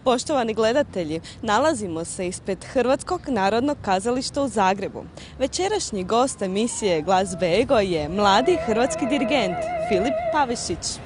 Poštovani gledatelji, nalazimo se ispred Hrvatskog narodnog kazališta u Zagrebu. Večerašnji gost emisije Glazbe Ego je mladi hrvatski dirigent Filip Pavišić.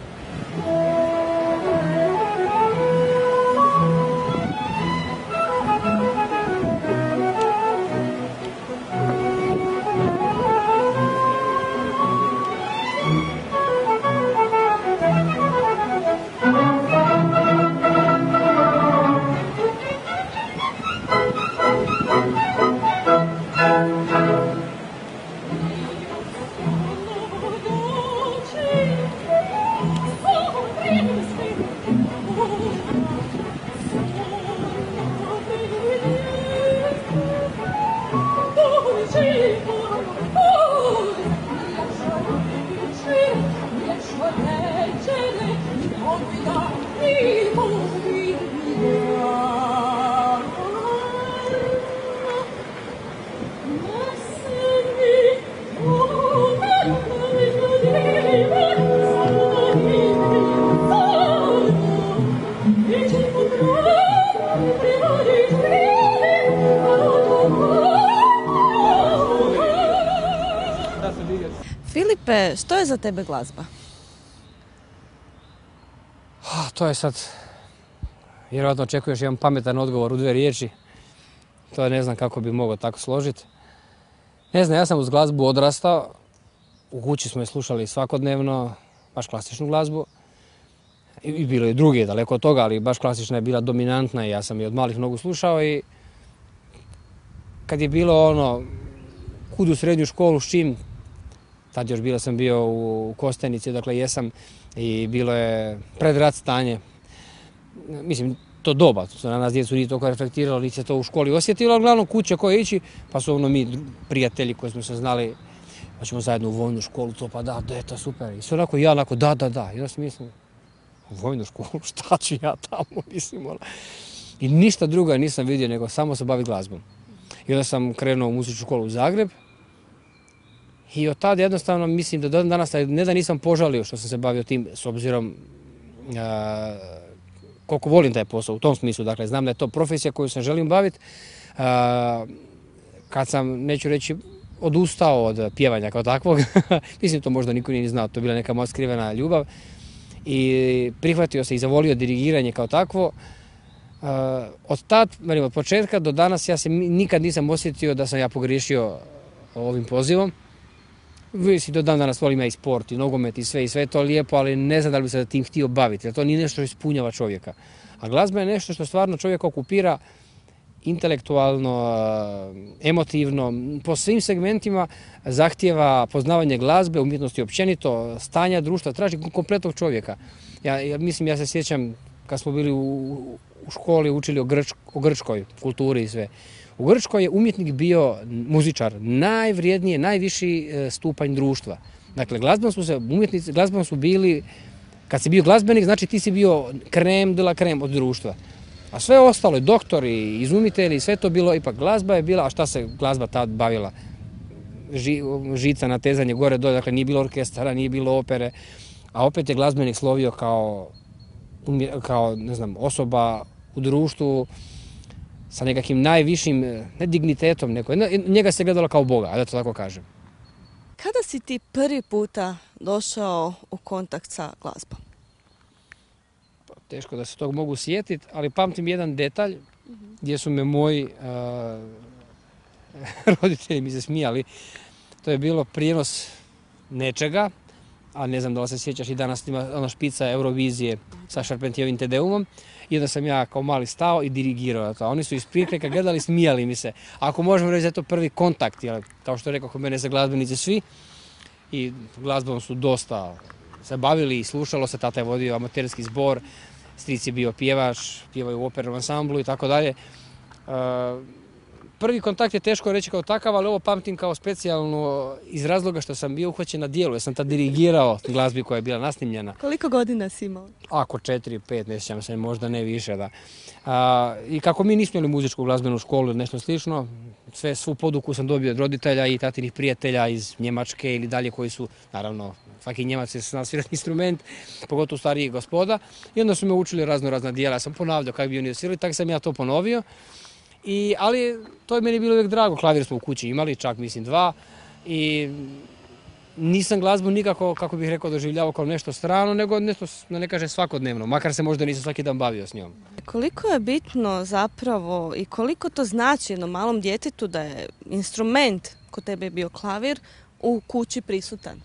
Filipe, što je za tebe glazba? To je sad, vjerojatno očekuješ jedan pametan odgovor u 2 riječi. To ne znam kako bi mogao tako složiti. Ne znam, ja sam uz glazbu odrastao. U kući smo je slušali svakodnevno, baš klasičnu glazbu. I bilo je druge, daleko od toga, ali baš klasična je bila dominantna i ja sam je od malih nogu slušao. I kad je bilo kud u srednju školu, s čim, tad još sam bio u Kostajnici, dakle jesam, i bilo je pred rat stanje. Mislim, to doba, to se na nas djecu nije toliko reflektiralo, niti se to u školi osjetilo, ali uglavnom kuće koje ići, pa su mi prijatelji koji smo se znali, pa ćemo zajedno u vojnu školu, to pa da je to super. I sve onako, ja onako, da. I onda sam mislim, u vojnu školu, šta ću ja tamo, mislim, I ništa druga nisam vidio, nego samo se baviti glazbom. I onda sam krenuo u muzičku školu u Zagreb. I od tada jednostavno mislim da danas, ne da nisam požalio što sam se bavio tim, s obzirom koliko volim taj posao, u tom smislu, dakle znam da je to profesija koju se želim baviti. Kad sam, neću reći, odustao od pjevanja kao takvog, mislim to možda niko nije ni znao, to je bila neka moja skrivena ljubav, i prihvatio se i zavolio dirigiranje kao takvo. Od od početka do danas ja se nikad nisam osjetio da sam ja pogriješio ovim pozivom. Mislim, do dan danas volim ja i sport, i nogomet, i sve je to lijepo, ali ne znam da li bi se tim htio baviti, jer to nije nešto što ispunjava čovjeka. A glazba je nešto što stvarno čovjeka okupira intelektualno, emotivno, po svim segmentima zahtijeva poznavanje glazbe, umjetnosti općenito, stanja društva, traži kompletnog čovjeka. Ja se sjećam kad smo bili u školi, učili o grčkoj kulturi i sve. U Grčkoj je umjetnik bio muzičar, najvrijednije, najviši stupanj društva. Dakle, glazbom su bili, kad si bio glazbenik, znači ti si bio krem de la krem od društva. A sve ostalo, doktori, izumitelji, sve to bilo, ipak glazba je bila, a šta se glazba tad bavila? Žica, natezanje, gore, dolje, dakle nije bilo orkestara, nije bilo opere, a opet je glazbenik slovio kao ne znam, osoba u društvu, sa nekakvim najvišim, ne dignitetom, njega se gledalo kao Boga, da to tako kažem. Kada si ti prvi puta došao u kontakt sa glazbom? Teško da se tog mogu sjetiti, ali pamtim jedan detalj gdje su me moji roditelji mi se smijali. To je bilo prijenos nečega, a ne znam da li se sjećaš, i danas ima špica Eurovizije sa Charpentierovim Te Deumom. I onda sam ja kao mali stao i dirigirao to. Oni su iz prikrajka gledali, smijali mi se. Ako možemo reći da je to prvi kontakt, jer kao što rekao, kod mene se glazbenici svi i glazbom su dosta se bavili i slušalo se. Tata je vodio amaterski zbor, stric je bio pjevač, pjevaju u opernom ansamblu i tako dalje. prvi kontakt je teško reći kao takav, ali ovo pamtim kao specijalno iz razloga što sam bio uhvaćen na dijelu. Ja sam tad dirigirao glazbi koja je bila nasnimljena. Koliko godina si imao? Ako 4-5, ne sjećam se, možda ne više, da. I kako mi nismo imali muzičku glazbenu školu ili nešto slično, svu poduku sam dobio od roditelja i tatinih prijatelja iz Njemačke ili dalje koji su, naravno, svaki Njemac je znao svirati instrument, pogotovo starijih gospoda. I onda su me učili razna dijela. Ja sam ponavljao kako bi oni svirali, tako sam ja to ponovio. Ali to je meni bilo uvijek drago. Klavir smo u kući imali, čak mislim 2. I nisam glazbu nikako, kako bih rekao, doživljavao kao nešto strano, nego nešto, da ne kažem, svakodnevno. Makar se možda nisam svaki dan bavio s njom. Koliko je bitno zapravo i koliko to znači jednom malom djetetu da je instrument, kod tebe je bio klavir, u kući prisutan?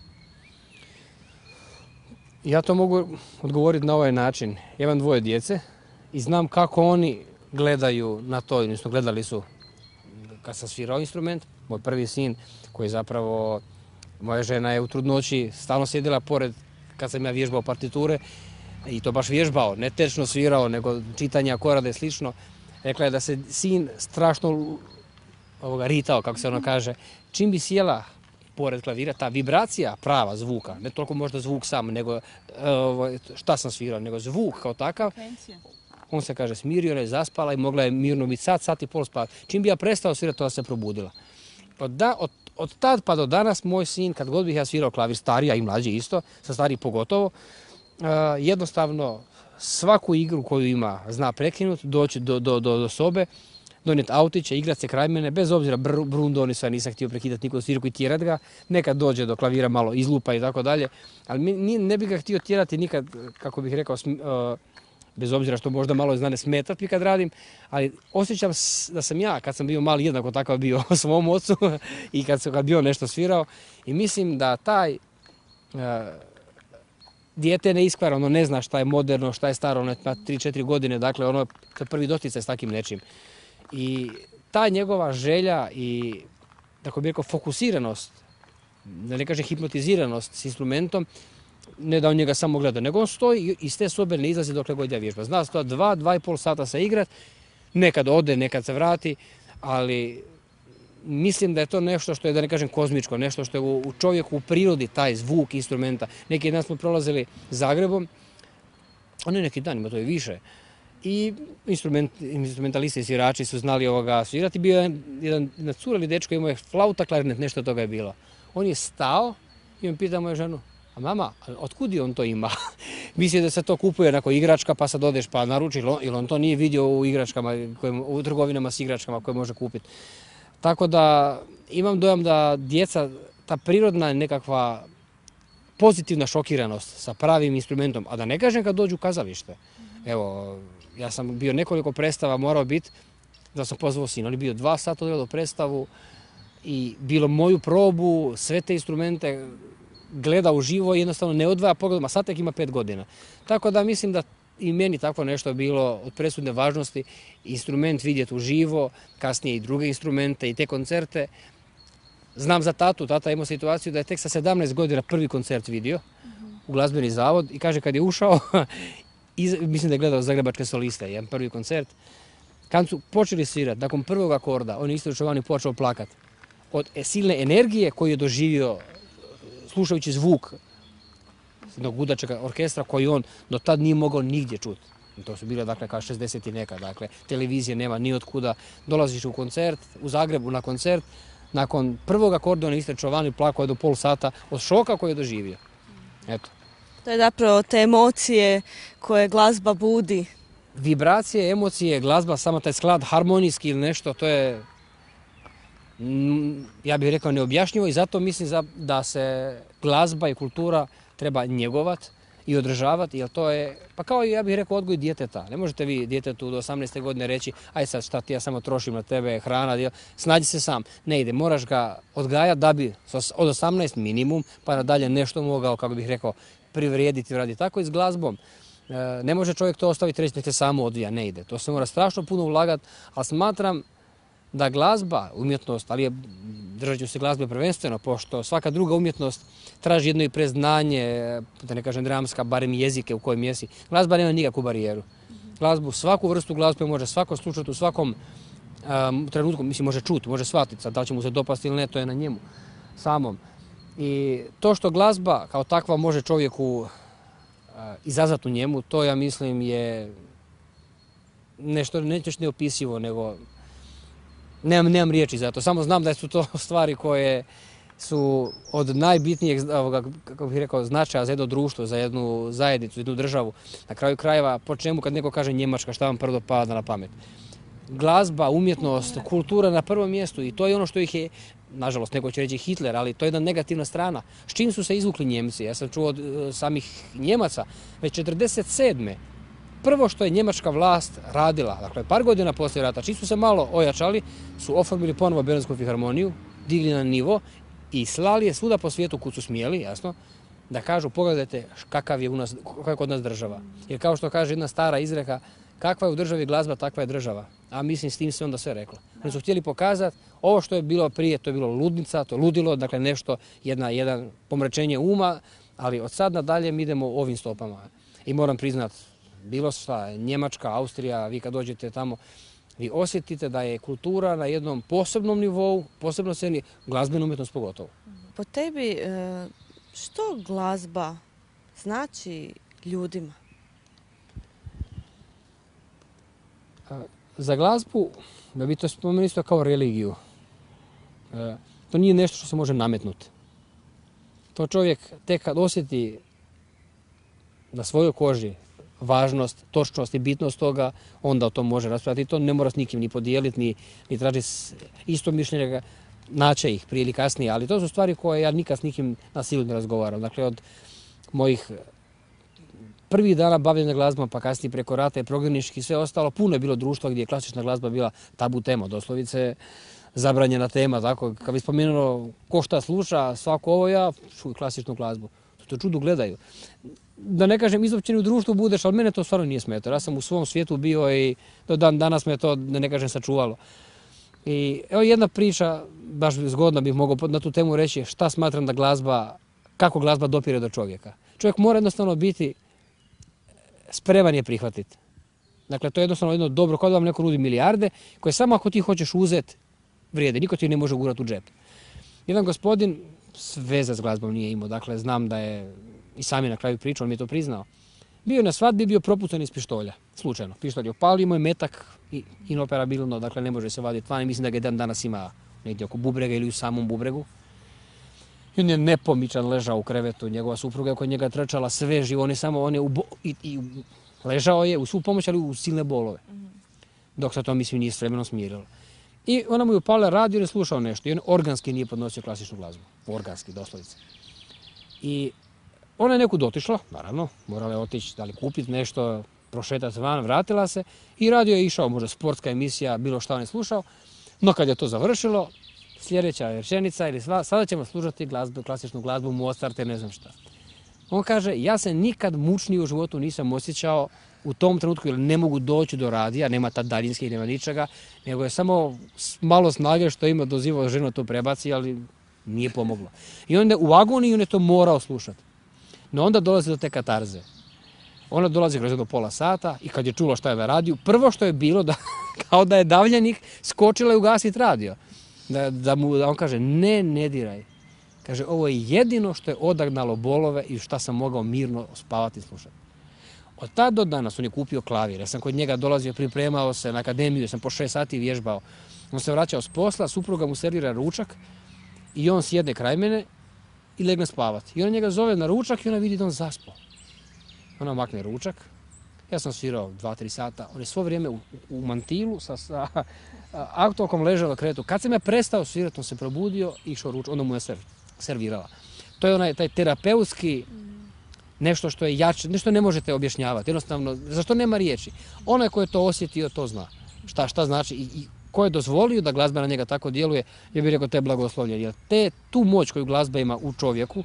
Ja to mogu odgovoriti na ovaj način. Ja imam 2 djece i znam kako oni gledaju na to, odnosno gledali su kad sam svirao instrument. Moj prvi sin, koji zapravo, moja žena je u trudnoći stalno sjedila pored kad sam ja vježbao partiture i to baš vježbao, ne tečno svirao, nego čitanje akorda i slično. Rekla je da se sin strašno ritao, kako se ono kaže. Čim bi sjela pored klavira, ta vibracija prava zvuka, ne toliko možda zvuk sam, nego šta sam svirao, nego zvuk kao takav. On se kaže smirio, ona je zaspala i mogla je mirno biti sat i pol spavati. Čim bi ja prestao svirati, ona se probudila. Od tad pa do danas moj sin, kad god bih ja svirao klavir, stariji, a i mlađi isto, sa stariji pogotovo, jednostavno svaku igru koju ima zna prekinuti, doći do sobe, donijeti autiće, igrati se kraj mene, bez obzira brundo, oni sve nisam htio prekidati nikog svirku i tjerat ga, nekad dođe do klavira malo izlupa i tako dalje, ali ne bih ga htio tjerati nikad, kako bih rekao, bez obzira što možda malo znane smetati mi kad radim, ali osjećam da sam ja, kad sam bio mali, jednako takav bio svom ocu i kad bio nešto svirao i mislim da taj dijete ne iskvara, ono ne zna šta je moderno, šta je staro, ono ima 3-4 godine, dakle ono je prvi doticaj s takim nečim. I ta njegova želja i, tako bih rekao, fokusiranost, da ne kažem hipnotiziranost s instrumentom, ne da on njega samo gleda, nego on stoji i iz te sobe ne izlazi dokle god ja vježba. Zna se to 2,5 sata se igrat, nekad ode, nekad se vrati, ali mislim da je to nešto što je, da ne kažem, kozmičko, nešto što je u čovjeku, u prirodi, taj zvuk instrumenta. Neki dan smo prolazili Zagrebom, neki dan, ima to i više, i instrumentalisti i svirači su znali svirati. Bio je jedna cura ili dečko, imao je flauta, klarinet, nešto toga je bilo. On je stao i on pita moju ženu: a mama, otkud je on to ima? Misli da se to kupuje onako igračka pa sad odeš pa naruči, ili on to nije vidio u igračkama, u trgovinama s igračkama koje može kupiti. Tako da imam dojam da djeca, ta prirodna nekakva pozitivna šokiranost sa pravim instrumentom, a da ne kažem kad dođu u kazalište. Evo, ja sam bio nekoliko predstava, morao biti, da sam pozvao sina, on je bio 2 sata odgledao predstavu i bilo moju probu, sve te instrumente gleda uživo i jednostavno ne odvaja pogledom, a sad tek ima 5 godina. Tako da mislim da i meni takvo nešto je bilo od presudne važnosti, instrument vidjeti uživo, kasnije i druge instrumente i te koncerte. Znam za tatu, tata imao situaciju da je tek sa 17 godina prvi koncert vidio u glazbeni zavod i kaže kad je ušao, mislim da je gledao Zagrebačke soliste, jedan prvi koncert, kad su počeli svirati, nakon prvog akorda, on je isto čovani počeo plakati od silne energije koju je doživio slušajući zvuk jednog gudačeg orkestra koji on do tad nije mogao nigdje čuti. To su bile, dakle, kao 60 i neka, dakle, televizije nema ni otkuda. Dolaziš u koncert, u Zagrebu na koncert, nakon prvog akorda on je isto čovani plakao do pol sata od šoka koji je doživio. Eto. To je zapravo te emocije koje glazba budi. Vibracije, emocije, glazba, samo taj sklad harmonijski ili nešto, to je, ja bih rekao, neobjašnjivo i zato mislim da se glazba i kultura treba njegovati i održavati, jer to je, pa kao i ja bih rekao, odgoj djeteta. Ne možete vi djetetu do 18. godine reći: aj sad šta ti, ja samo trošim na tebe, hrana, snađi se sam. Ne ide, moraš ga odgajati da bi od 18 minimum pa nadalje nešto mogao, kako bih rekao, privrijediti, raditi. Tako i s glazbom. Ne može čovjek to ostaviti, reći nek se samo odvija, ne ide. To se mora strašno puno ulagati, ali smatram da glazba, umjetnost, ali držat ću se glazbe prvenstveno, pošto svaka druga umjetnost traži jedno i preznanje, da ne kažem dramska, barem jezike u kojem jesi. Glazba nema nikakvu barijeru. Svaku vrstu glazbe može svako slušati u svakom u trenutku, mislim, može čuti, može shvatiti, sad da li će mu se dopasti ili ne, to je na njemu samom. I to što glazba kao takva može čovjeku izazvati u njemu, to ja mislim je nešto neopisivo, nego nemam riječi za to. Samo znam da su to stvari koje su od najbitnijeg, kako bih rekao, značaja za jedno društvo, za jednu zajednicu, jednu državu. Na kraju krajeva, po čemu kad neko kaže Njemačka, šta vam prvo pada na pamet? Glazba, umjetnost, kultura na prvom mjestu i to je ono što ih je, nažalost, neko će reći Hitler, ali to je jedna negativna strana. S čim su se izvukli Njemci? Ja sam čuo od samih Njemaca, već 1947. Prvo što je njemačka vlast radila, dakle par godina poslije rata, čim su se malo ojačali, su oformili ponovo Berlinsku filharmoniju, digli na nivo i slali je svuda po svijetu kud su smjeli, jasno, da kažu pogledajte kakva je kod nas država. Jer kao što kaže jedna stara izreka, kakva je u državi glazba, takva je država. A mislim s tim se onda sve reklo. Oni su htjeli pokazati ovo što je bilo prije, to je bilo ludnica, to je ludilo, dakle nešto, jedan pomračenje uma, ali od sad nadalje mi idemo ovim stopama. I moram priznat, bilo šta, Njemačka, Austrija, vi kad dođete tamo, vi osjetite da je kultura na jednom posebnom nivou, posebno sceni, glazbena umjetnost pogotovo. Po tebi, što glazba znači ljudima? Za glazbu, da bi to spomenuli isto kao religiju, to nije nešto što se može nametnuti. To čovjek tek kad osjeti na svojoj koži važnost, točnost i bitnost toga, onda o tom može raspravljati. I to ne mora s nikim ni podijeliti, ni tražiti isto mišljenje, naće ih prije ili kasnije, ali to su stvari koje ja nikad s nikim na silu ne razgovaram. Dakle, od mojih prvih dana bavljenja glazbom, pa kasnije preko rata i prognanički i sve ostalo, puno je bilo društva gdje je klasična glazba bila tabu tema, doslovice zabranjena tema, tako, kad bi spomenuo ko šta sluša, svako ovo ja, čuj klasičnu glazbu, to čudu gledaju. Da ne kažem, izopćeni u društvu budeš, ali mene to stvarno nije smetalo. Ja sam u svom svijetu bio i do dan danas me to, da ne kažem, sačuvalo. I evo jedna priča, baš zgodna bih mogao na tu temu reći, šta smatram da glazba, kako glazba dopire do čovjeka. Čovjek mora jednostavno biti spreman je prihvatiti. Dakle, to je jednostavno jedno dobro, kao da vam neko nudi milijarde, koje samo ako ti hoćeš uzeti, vrijede. Niko ti ne može gurati u džep. Jedan gospodin veze s glazbom nije imao, dakle, znam da je i sami na kraju pričao, on mi je to priznao. Bio je na svadbi, bio propucan iz pištolja, slučajno. Pištolj je opalio, imao je metak inoperabilno, dakle ne može se vaditi van i mislim da ga dan danas ima negdje oko bubrega ili u samom bubregu. I on je nepomičan ležao u krevetu, njegova supruga je oko njega trčala sve živo, ležao je u svu pomoć, ali u silne bolove. Dok se to, mislim, nije s vremenom smirilo. I ona mu je upala radio i je slušao nešto. I on organski nije podnosio klasičnu glazbu. Organski, doslovice. I ona je nekud otišla, naravno, morala je otići, da li kupiti nešto, prošetati van, vratila se i radio je išao, možda sportska emisija, bilo šta on je slušao. No kad je to završilo, sljedeća rečenica ili sada ćemo slušati glazbu, klasičnu glazbu, Mozart, ne znam šta. On kaže, ja se nikad mučnije u životu nisam osjećao u tom trenutku, jer ne mogu doći do radija, nema tad daljinskih, nema ničega, nego je samo malo snage što ima dozivao ženu to prebaci, ali nije pomoglo. I onda u agoniji on je to morao slušati. No onda dolazi do te katarze. Ona dolazi kroz jedno pola sata i kad je čula šta je na radiju, prvo što je bilo, kao da je davljenik, skočila i ugasiti radio. Da on kaže, ne diraj. Kaže, ovo je jedino što je odagnalo bolove i šta sam mogao mirno spavati i slušati. Od tada do danas on je kupio klavir. Ja sam kod njega dolazio, pripremao se na akademiju, sam po 6 sati vježbao. On se vraćao s posla, supruga mu servira ručak i on sjedne kraj mene i legne spavati. I ona njega zove na ručak i ona vidi da on zaspao. Ona makne ručak. Ja sam svirao 2-3 sata. On je svo vrijeme u mantilu sa aktualkom ležao na krevetu. Kad sam ja prestao svirati, on se probudio i išao ručak. Onda mu je servirala. To je taj terapeutski nešto što je jače, nešto ne možete objašnjavati. Jednostavno, zašto nema riječi? Onaj ko je to osjetio, to zna. Šta znači i ko je dozvolio da glazba na njega tako djeluje, ja bih rekao te blagoslovlje. Jer tu moć koju glazba ima u čovjeku,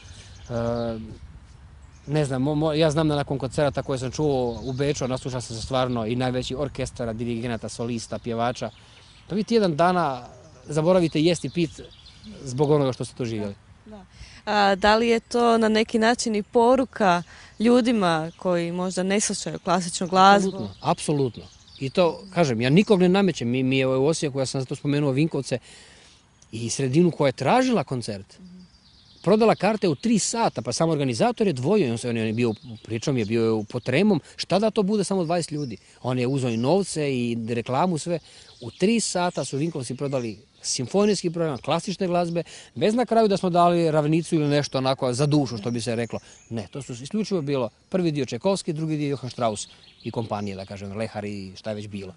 ne znam, ja znam da nakon koncerata koje sam čuo u Beču, naslušao sam se stvarno i najveći orkestara, dirigenata, solista, pjevača. To vi tjedan dana zaboravite jesti i pit zbog onoga što ste doživjeli. Da li je to na neki način i poruka ljudima koji možda ne slušaju klasičnu glazbu? Apsolutno. I to, kažem, ja nikog ne namećem. Mi je u Osijeku, ja sam zato spomenuo Vinkovce i sredinu koja je tražila koncert. Prodala karte u 3 sata, pa sam organizator je dvojio. On je bio, pričom je bio pod tremom, šta da to bude samo 20 ljudi. On je uzeo i novce i reklamu, sve. U 3 sata su Vinkovci prodali simfonijski program, klasične glazbe, bez na kraju da smo dali ravnicu ili nešto onako za dušu, što bi se reklo. Ne, to su isključivo bilo prvi dio Čekovski, drugi dio Johann Strauss i kompanije, da kažem, Lehar i šta je već bilo.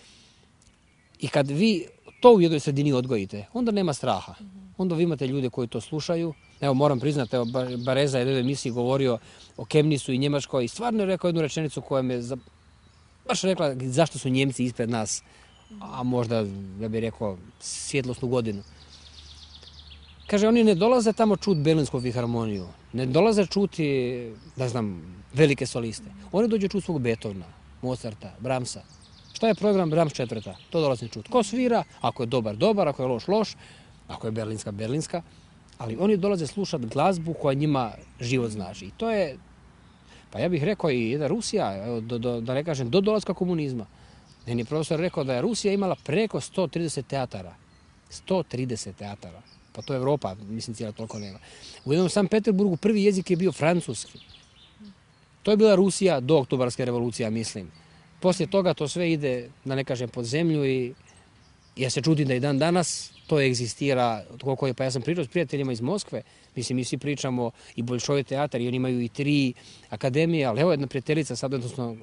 I kad vi to u jednoj sredini odgojite, onda nema straha. Onda vi imate ljude koji to slušaju. Evo, moram priznati, evo, Bareza je u emisiji govorio o Kemnisu i Njemačkoj i stvarno je rekao jednu rečenicu koja me baš rekla zašto su Njemci ispred nas, a možda, ja bih rekao, svjetlosnu godinu. Kaže, oni ne dolaze tamo čuti Berlinsku filharmoniju, ne dolaze čuti, da znam, velike soliste. Oni dođu čuti svog Beethovena, Mozarta, Brahmsa. Šta je program Brahms četvrta? To dolazi čuti. Ko svira, ako je dobar, dobar, ako je loš, loš, ako je berlinska, berlinska. Ali oni dolaze slušati glazbu koja njima život znači. I to je, pa ja bih rekao i jedna Rusija, da ne kažem, do dolaska komunizma. Meni je profesor rekao da je Rusija imala preko 130 teatara. 130 teatara. Pa to je Evropa, mislim, cijela toliko nema. U jednom Sankt Peterburgu prvi jezik je bio francuski. To je bila Rusija do Oktobarske revolucije, mislim. Poslije toga to sve ide, da ne kažem, pod zemlju i ja se čudim da i dan danas to egzistira. Pa ja sam pričao s prijateljima iz Moskve, mislim, mi svi pričamo i Bolšoj teatar i oni imaju i 3 akademije, ali evo jedna prijateljica sad, odnosno,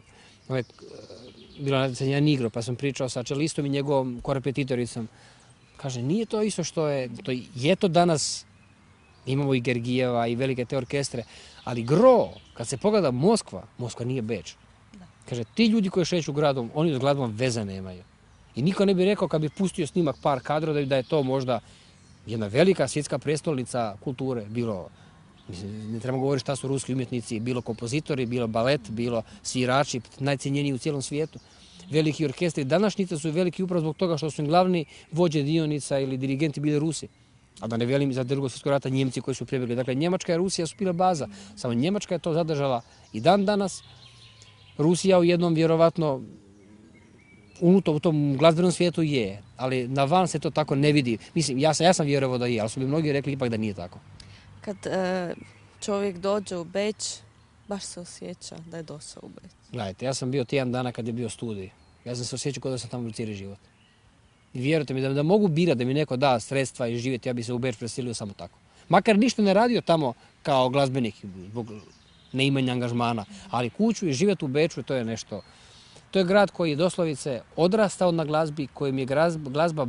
bila na Jan Nigro, pa sam pričao sa čelistom i njegovom korepetitoricom. Kaže, nije to isto što je to danas, imamo i Gergijeva i velike te orkestre, ali gro, kad se pogleda Moskva nije Beč. Kaže, ti ljudi koji šeću gradom, oni s glazbom veze nemaju. I niko ne bi rekao kad bi pustio snimak par kadrova da je to možda jedna velika svjetska prestolnica kulture, bilo, ne trebamo govoriti šta su ruski umjetnici, bilo kompozitori, bilo balet, bilo svirači, najcijenjeniji u cijelom svijetu. Veliki orkestri današnjice su veliki upravo zbog toga što su im glavni vođe dionica ili dirigenti bili Rusi. A da ne velim za Drugog svjetskog rata Njemci koji su prebjegli. Dakle, Njemačka i Rusija su bile baza. Samo Njemačka je to zadržala i dan danas. Rusija u jednom vjerovatno unutar u tom glazbenom svijetu je, ali na van se to tako ne vidi. Mislim, ja sam vjerovao da je, ali su mi mnogi rekli ipak da nije tako. Kad čovjek dođe u Beč, baš se osjeća da je došao u Beč. Gledajte, ja sam bio tjedan dana kad je bio studij. Ja sam se osjećao kao da sam tamo cijeli život. I vjerujte mi da mogu birati da mi neko da sredstva i živjeti, ja bi se u Beč preselio samo tako. Makar ništa ne radio tamo kao glazbenik, zbog neimanja angažmana, ali kuću i živjeti u Beču, to je nešto. To je grad koji je doslovice odrastao na glazbi, kojim je glazba,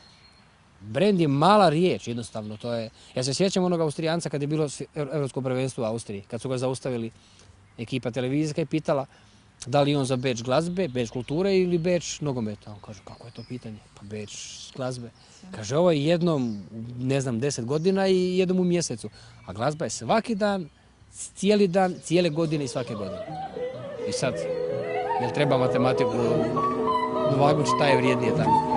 brend je mala riječ, jednostavno. To je, ja se sjećam onog Austrijanca kad je bilo Europsko prvenstvo u Austriji, kad su ga zaustavili ekipa televizijska i pitala da li on za Beč glazbe, Beč kulture ili Beč nogometa. On kaže, kako je to pitanje? Pa Beč glazbe. Kaže, ovo je jednom, ne znam, 10 godina i jednom u mjesecu. A glazba je svaki dan, cijele godine i svake godine. I sad, jel treba matematiku odvagući šta je vrijednije tamo?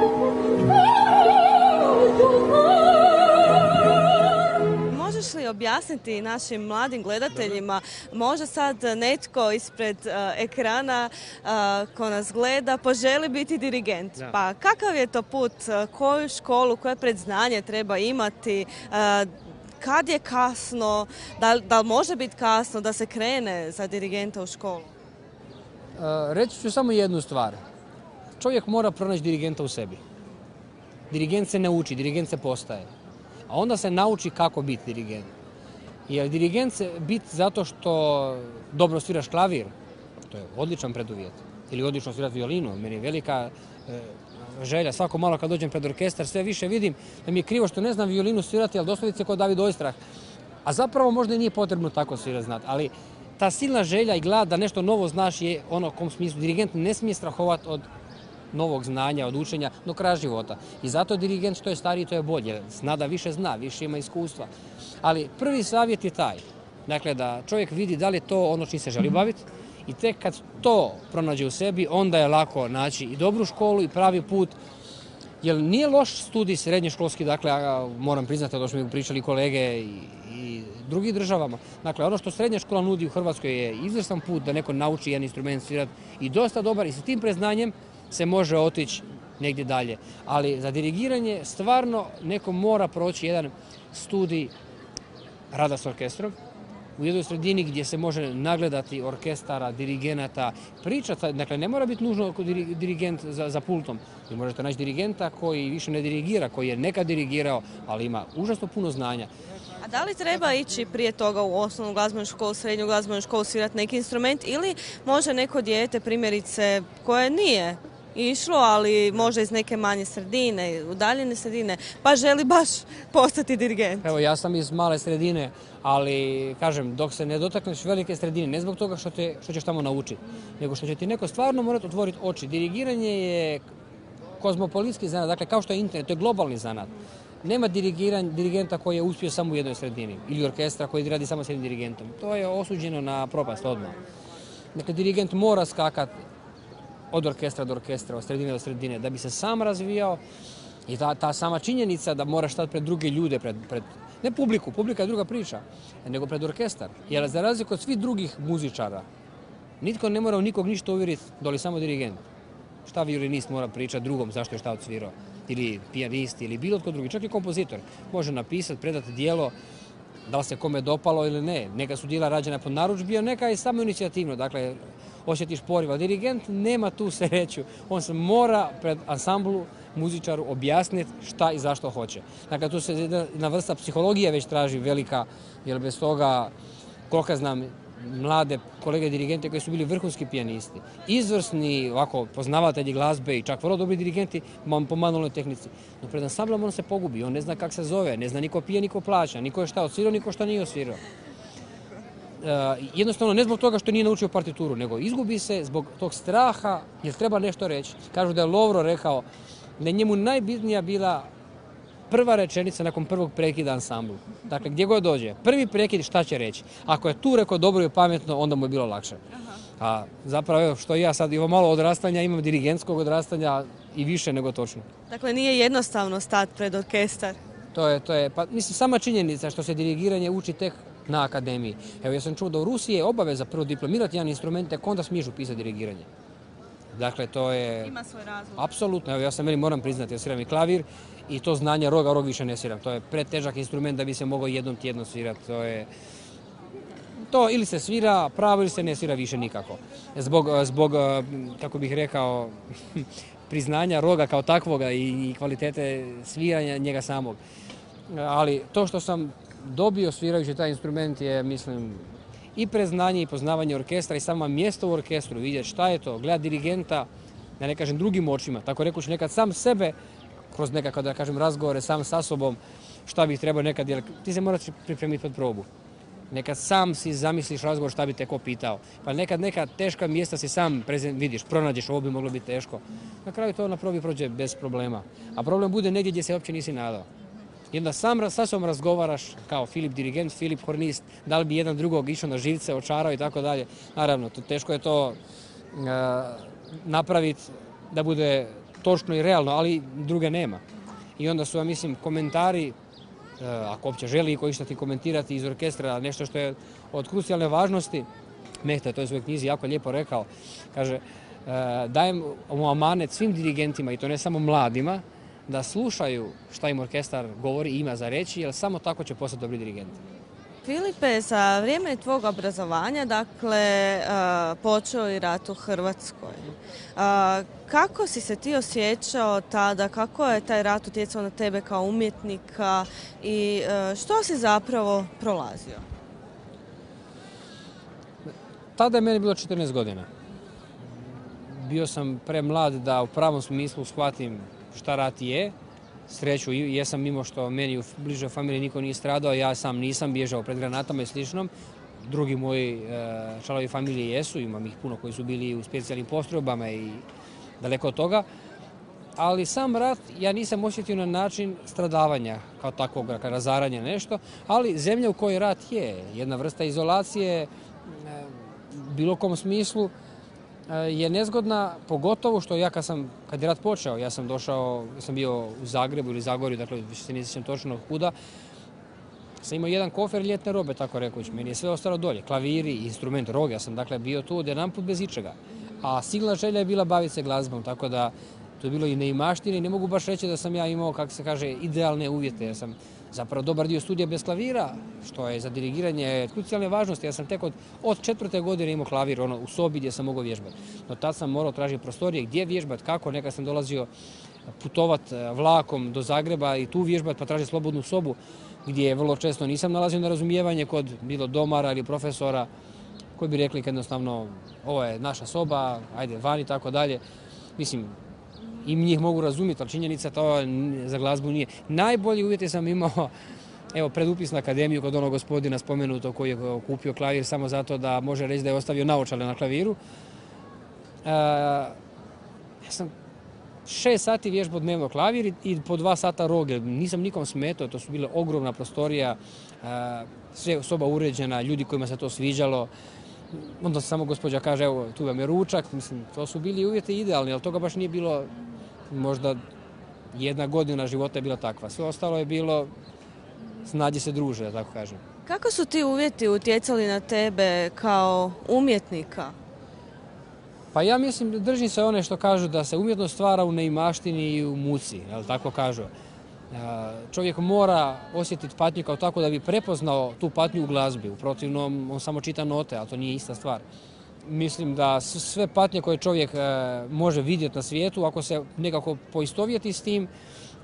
Možeš li objasniti našim mladim gledateljima, možda sad netko ispred ekrana ko nas gleda poželi biti dirigent. Da. Pa kakav je to put, koju školu, koje predznanje treba imati, kad je kasno, da li može biti kasno da se krene za dirigenta u školu? Reći ću samo jednu stvar. Čovjek mora pronaći dirigenta u sebi. Dirigent se ne uči, dirigent se postaje. A onda se nauči kako biti dirigent. Jer dirigent se biti zato što dobro sviraš klavir, to je odličan preduvjet. Ili odlično svirati violinu. Meni je velika želja, svako malo kad dođem pred orkestar, sve više vidim da mi je krivo što ne znam violinu svirati, ali doslovice kao David Oistrah. A zapravo možda i nije potrebno tako svirati znati. Ali ta silna želja i glad da nešto novo znaš je ono u kom smislu. Dirigent ne smije strahovati od novog znanja, od učenja do kraja života. I zato dirigent što je stariji, to je bolje. Zna da više zna, više ima iskustva. Ali prvi savjet je taj. Dakle, da čovjek vidi da li je to ono čim se želi baviti i tek kad to pronađe u sebi, onda je lako naći i dobru školu i pravi put. Jer nije loš studij srednješkolski, dakle, moram priznati, to što mi pričali kolege i drugim državama. Dakle, ono što srednja škola nudi u Hrvatskoj je izvrstan put da neko nauči jedan instrument svirati i dosta dobar i sa tim preznanjem se može otići negdje dalje. Ali za dirigiranje stvarno neko mora proći jedan studij rada s orkestrom u jednoj sredini gdje se može nagledati orkestara, dirigenata, pričati. Dakle, ne mora biti nužno dirigent za pultom. Vi možete naći dirigenta koji više ne dirigira, koji je nekad dirigirao, ali ima užasno puno znanja. A da li treba ići prije toga u osnovnu glazbenu školu, srednju glazbenu školu, svirati neki instrument ili može neko dijete, primjerice, koje nije išlo, ali možda iz neke manje sredine, udaljene sredine, pa želi baš postati dirigent? Evo, ja sam iz male sredine, ali kažem, dok se ne dotakneš velike sredine, ne zbog toga što ćeš tamo naučiti, nego što će ti neko stvarno morati otvoriti oči. Dirigiranje je kozmopolitski zanat, dakle kao što je internet, to je globalni zanat. Nema dirigenta koji je uspio samo u jednoj sredini ili orkestra koji radi samo s jednim dirigentom. To je osuđeno na propast odmah. Dakle, dirigent mora skakati od orkestra do orkestra, od sredine do sredine, da bi se sam razvijao i ta sama činjenica da moraš stati pred druge ljude, ne publiku, publika je druga priča, nego pred orkestar. Jer za razliku od svih drugih muzičara, nitko ne mora nikog ništa uvjeriti, doli samo dirigent. Šta violinist mora pričati drugom zašto je šta odsvirao, ili pijanist, ili bilo tko drugi, čak i kompozitor. Može napisati, predati djelo, da li se kome dopalo ili ne. Neka su djela rađena pod narudžbi, a neka je samo inicijativno, dakle, osjetiš poriv. Dirigent nema tu sreću, on se mora pred ansamblu muzičaru objasniti šta i zašto hoće. Dakle, tu se jedna vrsta psihologije već traži velika, jer bez toga, koliko znam, mlade kolege dirigente koji su bili vrhunski pijanisti, izvrsni ovako poznavatelji glazbe i čak vrlo dobri dirigenti po manualnoj tehnici. No pred ansamblom on se pogubi, on ne zna kako se zove, ne zna niko pije, niko plaća, niko je šta odsvirao, niko šta nije odsvirao. Jednostavno ne zbog toga što nije naučio partituru, nego izgubi se zbog tog straha jer treba nešto reći. Kažu da je Lovro rekao da je njemu najbitnija bila prva rečenica nakon prvog prekida ansamblu. Dakle, gdje god dođe, prvi prekid šta će reći. Ako je tu rekao dobro i pametno, onda mu je bilo lakše. A zapravo, evo, što ja sad imam malo odrastanja, imam dirigentskog odrastanja i više nego točno. Dakle, nije jednostavno stati pred orkestar. To je, pa mislim, sama činjenica što se dirigiranje uči tek na akademiji. Evo, ja sam čuo da u Rusiji je obaveza prvo diplomirati jedan instrument, tek onda smiješ upisati dirigiranje. Dakle, to je... Ima svoj razlog. Apsolutno, evo, ja sam moram priznati, ja sviram i klavir i to znanje rog više ne sviram. To je pretežak instrument da bi se mogao jednom tjedno svirati. To ili se svira pravo ili se ne svira više nikako. Zbog kako bih rekao, priznanja roga kao takvoga i kvalitete sviranja njega samog. Ali to što sam dobio svirajući taj instrument je, mislim, i preznanje i poznavanje orkestra i samo mjesto u orkestru, vidjeti šta je to, gledati dirigenta, da ne kažem drugim očima, tako rekući nekad sam sebe, kroz nekakve, da kažem, razgovore sam sa sobom, šta bih trebao nekad, jer ti se moraš pripremiti pod probu. Nekad sam si zamisliš razgovor šta bi te ko pitao. Pa nekad neka teška mjesta si sam vidiš, pronađeš, ovo bi moglo biti teško. Na kraju to na probi prođe bez problema. A problem bude negdje gdje se uopće nisi nadao. I onda sam sa sobom razgovaraš kao Filip dirigent, Filip hornist, da li bi jedan drugog išao na živce, očarao i tako dalje. Naravno, teško je to napraviti da bude točno i realno, ali druge nema. I onda su, ja mislim, komentari, ako uopće želi ko išta ti komentirati iz orkestra, nešto što je od krucijalne važnosti, Mehta je to u svojoj knjizi jako lijepo rekao, kaže, dajem amanet svim dirigentima, i to ne samo mladima, da slušaju šta im orkestar govori i ima za reći, jer samo tako će postati dobri dirigenti. Filipe, za vrijeme tvog obrazovanja, dakle, počeo je rat u Hrvatskoj. Kako si se ti osjećao tada, kako je taj rat utjecao na tebe kao umjetnika i što si zapravo prolazio? Tada je meni bilo 14 godina. Bio sam premlad da u pravom smislu shvatim šta rat je. Sreću jesam, mimo što meni u bližoj familiji niko nije stradao, ja sam nisam bježao pred granatama i sličnom. Drugi moji članovi familije jesu, imam ih puno koji su bili u specijalnim postrojbama i daleko od toga. Ali sam rat ja nisam osjetio na način stradavanja kao takvog razaranja nešto, ali zemlja u kojoj rat je jedna vrsta izolacije u bilo kom smislu je nezgodna, pogotovo što ja kad je rat počeo, ja sam bio u Zagrebu ili Zagorju, dakle više se nisam točno kuda, sam imao jedan kofer ljetne robe, tako rekući. Meni je sve ostalo dolje, klaviri, instrument, rog, ja sam dakle bio tu odjedanput bez ičega. a silna želja je bila baviti se glazbom, tako da to je bilo i neimaštine i ne mogu baš reći da sam ja imao, kako se kaže, idealne uvjete. Ja sam zapravo dobar dio studija bez klavira, što je za dirigiranje krucijalne važnosti. Ja sam tek od 4. godine imao klavir u sobi gdje sam mogao vježbati. No tad sam morao tražiti prostorije gdje vježbati, kako. Nekad sam dolazio putovat vlakom do Zagreba i tu vježbati pa tražiti slobodnu sobu gdje vrlo često nisam nalazio na razumijevanje kod bilo domara ili profesora koji bi rekli jednostavno ovo je naša soba, ajde vani i tako dalje. Mislim, i njih mogu razumjeti, ali činjenica to za glazbu nije. Najbolji uvjeti sam imao, evo, pred upis na akademiju kod onog gospodina spomenuto koji je kupio klavir samo zato da može reći da je ostavio naočale na klaviru. Ja sam 6 sati vježbao dnevno klavir i po 2 sata roge. Nisam nikom smetao, to su bile ogromna prostorija, sve soba uređena, ljudi kojima se to sviđalo. Onda samo gospođa kaže, evo, tu vam je ručak. Mislim, to su bili uvjeti idealni, ali toga baš nije bilo, možda 1 godina života je bila takva. Sve ostalo je bilo, snađi se druže, da tako kažem. Kako su ti uvjeti utjecali na tebe kao umjetnika? Pa ja mislim, držim se one što kažu da se umjetnost stvara u neimaštini i u muci, jel tako kažu. Čovjek mora osjetiti patnju kao tako da bi prepoznao tu patnju u glazbi. U protivnom, on samo čita note, a to nije ista stvar. Mislim da sve patnje koje čovjek može vidjeti na svijetu, ako se nekako poistovjeti s tim,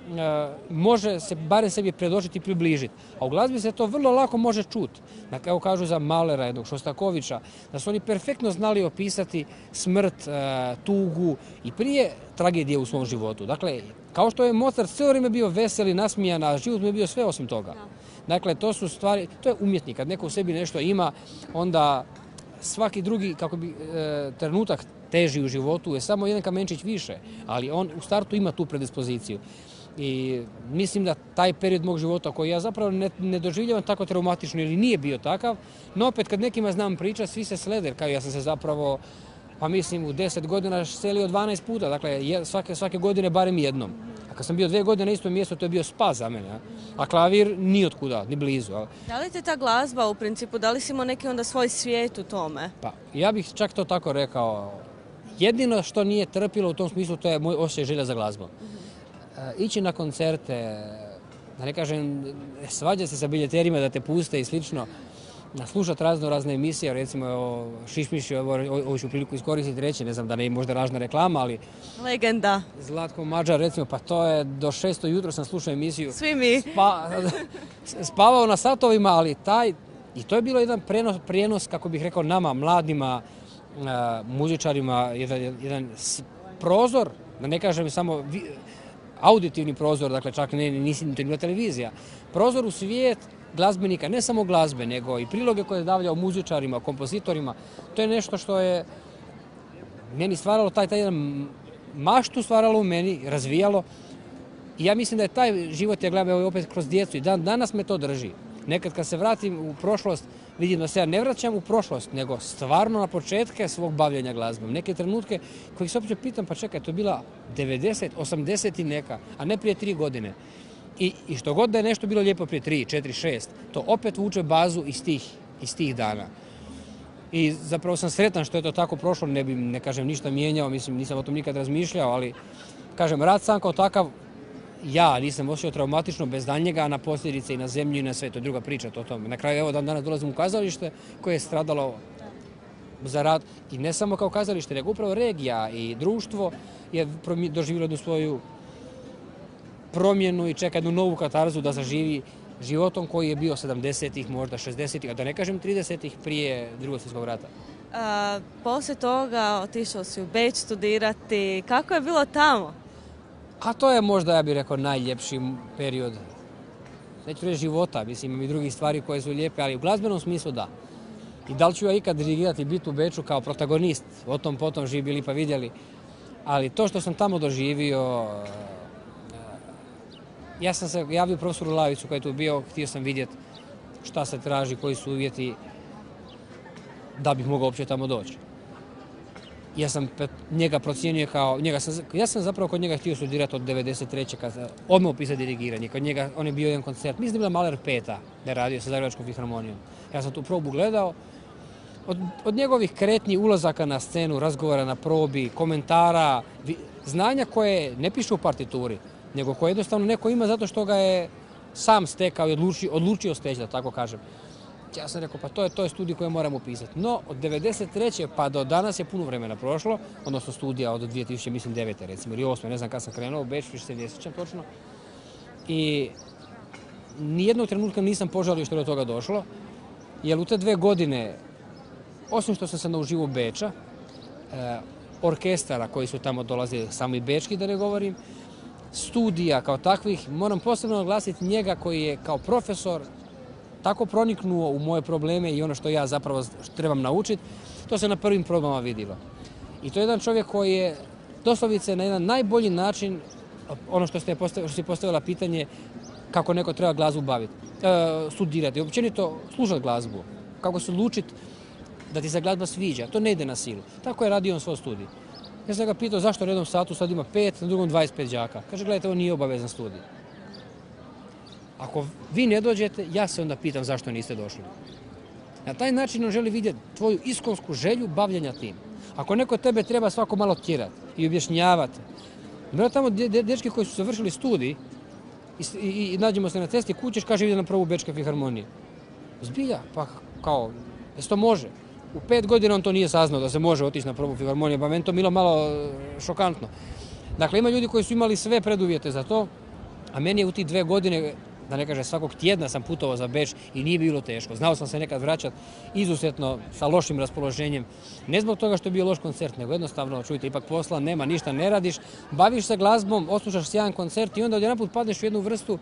može se barem sebi predočiti i približiti. A u glazbi se to vrlo lako može čuti. Evo kažu za Mahlera, jednog Šostakovića, da su oni perfektno znali opisati smrt, tugu i prije tragedije u svom životu. Dakle, kao što je Mozart cijelo vrijeme bio vesel i nasmijan, a život mu je bio sve osim toga. Dakle, to su stvari, to je umjetnik. Kad neko u sebi nešto ima, onda svaki drugi, kako bi, trenutak teži u životu je samo jedan kamenčić više, ali on u startu ima tu predispoziciju. I mislim da taj period mog života koji ja zapravo ne doživljavam tako traumatično ili nije bio takav, no opet kad nekima znam pričati, svi se slede, kao ja sam se zapravo, pa mislim, u 10 godina selio 12 puta, dakle svake godine barem jednom. A kad sam bio 2 godine na istom mjestu, to je bio spas za mene. A klavir ni otkuda, ni blizu. Da li te ta glazba u principu, da li si imao neki onda svoj svijet u tome? Pa ja bih čak to tako rekao. Jedino što nije trpilo u tom smislu, to je moj osjećaj želja za glazbom. Ići na koncerte, da ne kažem, svađati se sa biljeterima da te puste i slično, slušati razne emisije, recimo Šišmiš, ovo ću priliku iskoristiti reći, ne znam da ne je možda lažna reklama, ali... Legenda. Zlatko Mađar, recimo, pa to je do 6 jutro sam slušao emisiju. Svi mi. Spavao na satovima, ali i to je bilo jedan prijenos, kako bih rekao, nama, mladima, muzičarima, jedan prozor, da ne kažem samo auditivni prozor, dakle čak nisi bila televizija, prozor u svijet glazbenika, ne samo glazbe, nego i priloge koje je davljao muzičarima, kompozitorima. To je nešto što je meni stvaralo, taj jedan maštu stvaralo u meni, razvijalo. I ja mislim da je taj život, ja gledam opet kroz djecu i danas me to drži. Nekad kad se vratim u prošlost, vidim da se ja ne vraćam u prošlost, nego stvarno na početke svog bavljenja glazbom. Neke trenutke kojih se uopće pitam, pa čekaj, to je bila 90, 80 i neka, a ne prije 3 godine. I što god da je nešto bilo lijepo prije 3, 4, 6, to opet vuče bazu iz tih dana. I zapravo sam sretan što je to tako prošlo, ne kažem ništa mijenjao, mislim nisam o tom nikad razmišljao, ali kažem, rad sam kao takav, ja nisam osjećao traumatično bez daljnjega, a na posljedice i na zemlju i na sve, to je druga priča o tome. Na kraju, evo, danas dolazim u kazalište koje je stradalo za rad i ne samo kao kazalište, nego upravo regija i društvo je doživjelo jednu svoju promjenu i čeka jednu novu katarzu da zaživi životom koji je bio 70-ih, možda 60-ih, a da ne kažem 30-ih prije Drugog svjetskog rata. Poslije toga otišao si u Beč studirati. Kako je bilo tamo? A to je možda, ja bih rekao, najljepši period. Neću reći života, mislim, imam i drugih stvari koje su lijepe, ali u glazbenom smislu da. I da li ću ja ikad dirigirati, biti u Beču kao protagonist, o tom potom živi bili pa vidjeli. Ali to što sam tamo doživio, ja sam se javio profesoru Lavicu koji je tu bio, htio sam vidjeti šta se traži, koji su uvjeti da bih mogao uopće tamo doći. Ja sam njega procijenio kao, ja sam zapravo kod njega htio studirati od 93. kad odmah upisati dirigiranje. Kod njega, on je bio jedan koncert, mislim da je bila Mahler 5. da je radio sa Zagrebačkom filharmonijom. Ja sam tu probu gledao Od njegovih kretnji, ulazaka na scenu, razgovora na probi, komentara, znanja koje ne piše u partituri, nego koje jednostavno neko ima zato što ga je sam stekao i odlučio steći, da tako kažem. Ja sam rekao, pa to je studij koji moram upisati. No, od 1993. pa do danas je puno vremena prošlo, odnosno studija od 2009. recimo, ili 2008. Ne znam kada sam krenuo u Beč, više se ne sjećam točno. I nijednog trenutka nisam požalio što je do toga došlo, jer u te 2 godine, osim što sam se nauživao u Beča, orkestara koji su tamo dolazili, samo i bečki da ne govorim, studija kao takvih, moram posebno naglasiti njega koji je kao profesor tako proniknuo u moje probleme i ono što ja zapravo trebam naučiti, to se na prvim probama vidilo. I to je jedan čovjek koji je doslovce na jedan najbolji način, ono što si postavila pitanje, kako neko treba glazbu baviti, studirati, općenito slušati glazbu, kako se odlučiti da ti se glazba sviđa, to ne ide na silu. Tako je radio on svoj studij. Ja sam ga pitao zašto u jednom satu sad ima 5, na drugom 25 đaka. Kaže, gledajte, ovo nije obavezan studij. Ako vi ne dođete, ja se onda pitam zašto niste došli. Na taj način on želi vidjeti tvoju iskonsku želju bavljenja tim. Ako neko tebe treba svako malo tjerati i objašnjavati, ima tamo dečki koji su završili studij i nađemo se na cesti kućeš, kaže ide na probu Bečke filharmonije. Zbilja, pa kao, jesi to može? U 5 godina on to nije saznao da se može otići na probu filharmonije, pa meni to bilo malo šokantno. Dakle, ima ljudi koji su imali sve preduvjete za to, a meni je u tih 2 godine, da ne kaže svakog tjedna sam putovao za Beč i nije bilo teško. Znao sam se nekad vraćati izuzetno sa lošim raspoloženjem. Ne zbog toga što je bio loš koncert, nego jednostavno, čujte, ipak posla nema, ništa ne radiš, baviš se glazbom, odslušaš sjajan koncert i onda odjedanput padneš u jednu vrstu,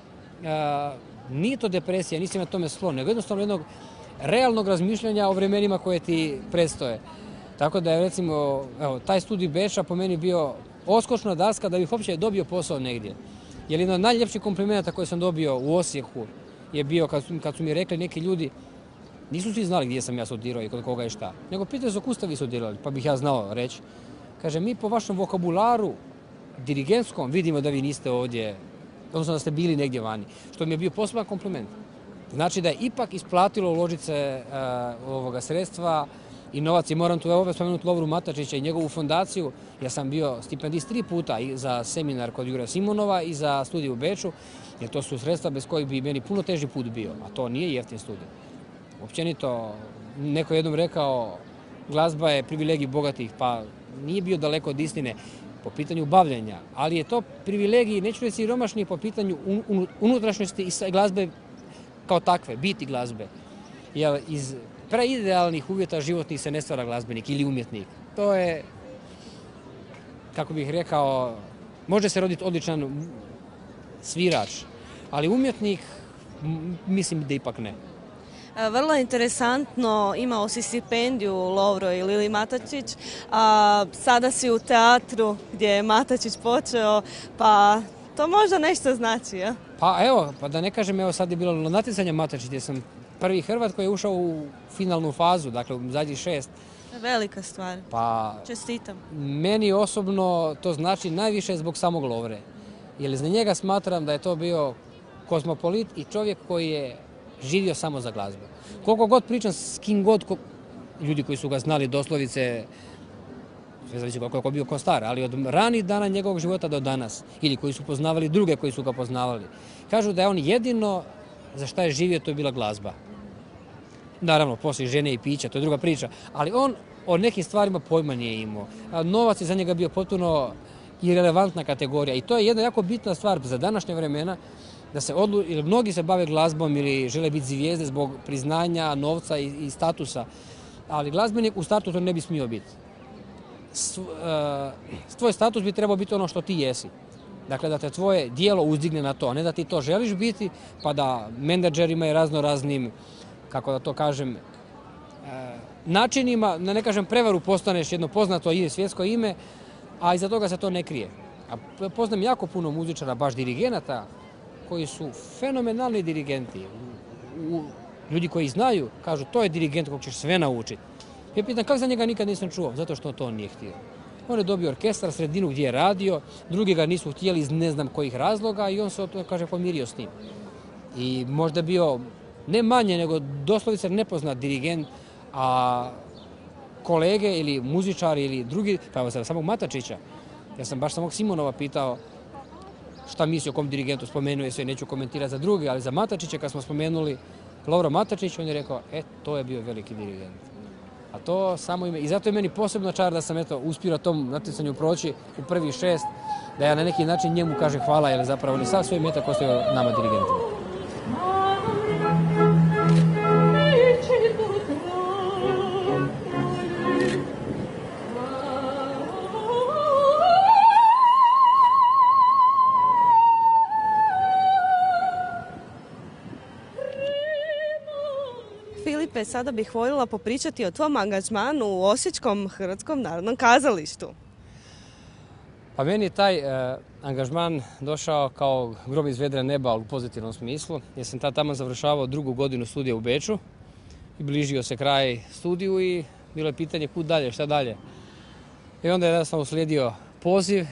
nije to depresija, nisam na tome sklon, nego jednostavno jednog realnog razmišljanja o vremenima koje ti predstoje. Tako da je, recimo, taj studij Beča po meni bio odskočna daska da bih uopće dobio posao negdje. Jer jedan od najljepših komplimenata koje sam dobio u Osijeku je bio kad su mi rekli neki ljudi, nisu svi znali gdje sam ja studirao i kod koga i šta, nego pitali su kud ste vi studirali, pa bih ja znao reći. Kaže, mi po vašem vokabularu dirigentskom vidimo da vi niste ovdje, odnosno da ste bili negdje vani, što mi je bio poseban kompliment. Znači da je ipak isplatilo uložiti se sredstva i novac. I moram tu opet spomenuti Lovru Matačića i njegovu fondaciju. Ja sam bio stipendist 3 puta i za seminar kod Jure Simonova i za studij u Beču, jer to su sredstva bez kojih bi meni puno teži put bio, a to nije jeftin studij. Općenito, neko jednom rekao, glazba je privilegij bogatih, pa nije bio daleko od istine po pitanju bavljenja, ali je to privilegij, neću reći siromašni, po pitanju unutrašnjosti i glazbe kao takve, biti glazbe. Jer iz preidealnih uvjeta životnih se ne stvara glazbenik ili umjetnik. To je, kako bih rekao, može se roditi odličan svirač, ali umjetnik mislim da ipak ne. Vrlo interesantno, imao si stipendiju Lovro i Lili Matačić, a sada si u teatru gdje je Matačić počeo, pa to možda nešto znači, ja? Pa evo, pa da ne kažem, evo sad je bilo natjecanje Matačić gdje sam prvi Hrvat koji je ušao u finalnu fazu, dakle u zadnjih 6. Velika stvar. Pa, čestitam. Meni osobno to znači najviše zbog samog Lovre. Jer za njega smatram da je to bio kozmopolit i čovjek koji je živio samo za glazbu. Koliko god pričam s kim god, ljudi koji su ga znali doslovice, sve zavisi koliko je bio ko star, ali od ranih dana njegovog života do danas, ili koji su poznavali druge koji su ga poznavali, kažu da je on jedino za šta je živio, to je bila glazba. Naravno, poslije žene i pića, to je druga priča, ali on o nekim stvarima pojma nije imao. Novac je za njega bio potpuno irelevantna kategorija i to je jedna jako bitna stvar za današnje vremena, da se ili mnogi se bave glazbom ili žele biti zvijezde zbog priznanja, novca i statusa, ali glazbenik u startu to ne bi smio biti. Tvoj status bi trebao biti ono što ti jesi. Dakle, da te tvoje dijelo uzdigne na to, a ne da ti to želiš biti, pa da menadžerima i raznoraznim, kako da to kažem, načinima, da ne kažem prevaru, postaneš jedno poznato svjetsko ime, a iza toga se to ne krije. A poznam jako puno muzičara, baš dirigenata, koji su fenomenalni dirigenti. Ljudi koji znaju, kažu, to je dirigent kog ćeš sve naučiti. Ja pitam, kako za njega nikad nisam čuo? Zato što to on nije htio. On je dobio orkestar, sredinu gdje je radio, drugi ga nisu htjeli iz ne znam kojih razloga i on se, kaže, pomirio s tim. I možda bio ne manje nego doslovice nepoznat dirigent, A kolege ili muzičari ili drugi, pa evo sad samog Matačića, ja sam baš samog Simonova pitao šta misli o kom dirigentu, spomenuo je sve, neću komentirati za drugi, ali za Matačića kad smo spomenuli Lovro Matačić, on je rekao, to je bio veliki dirigent. A to samo ime, i zato je meni posebno čar da sam uspio na tom natjecanju proći u prvih 6, da ja na neki način njemu kažem hvala, jer zapravo on je sav svoj metak ostavio nama dirigentima. Filipe, sada bih voljela popričati o tvom angažmanu u Osječkom Hrvatskom narodnom kazalištu. Pa meni je taj angažman došao kao grom iz vedra neba u pozitivnom smislu, jer sam tamo završavao 2. godinu studija u Beču i bližio se kraj studiju i bilo je pitanje kud dalje, šta dalje. I onda je sam uslijedio poziv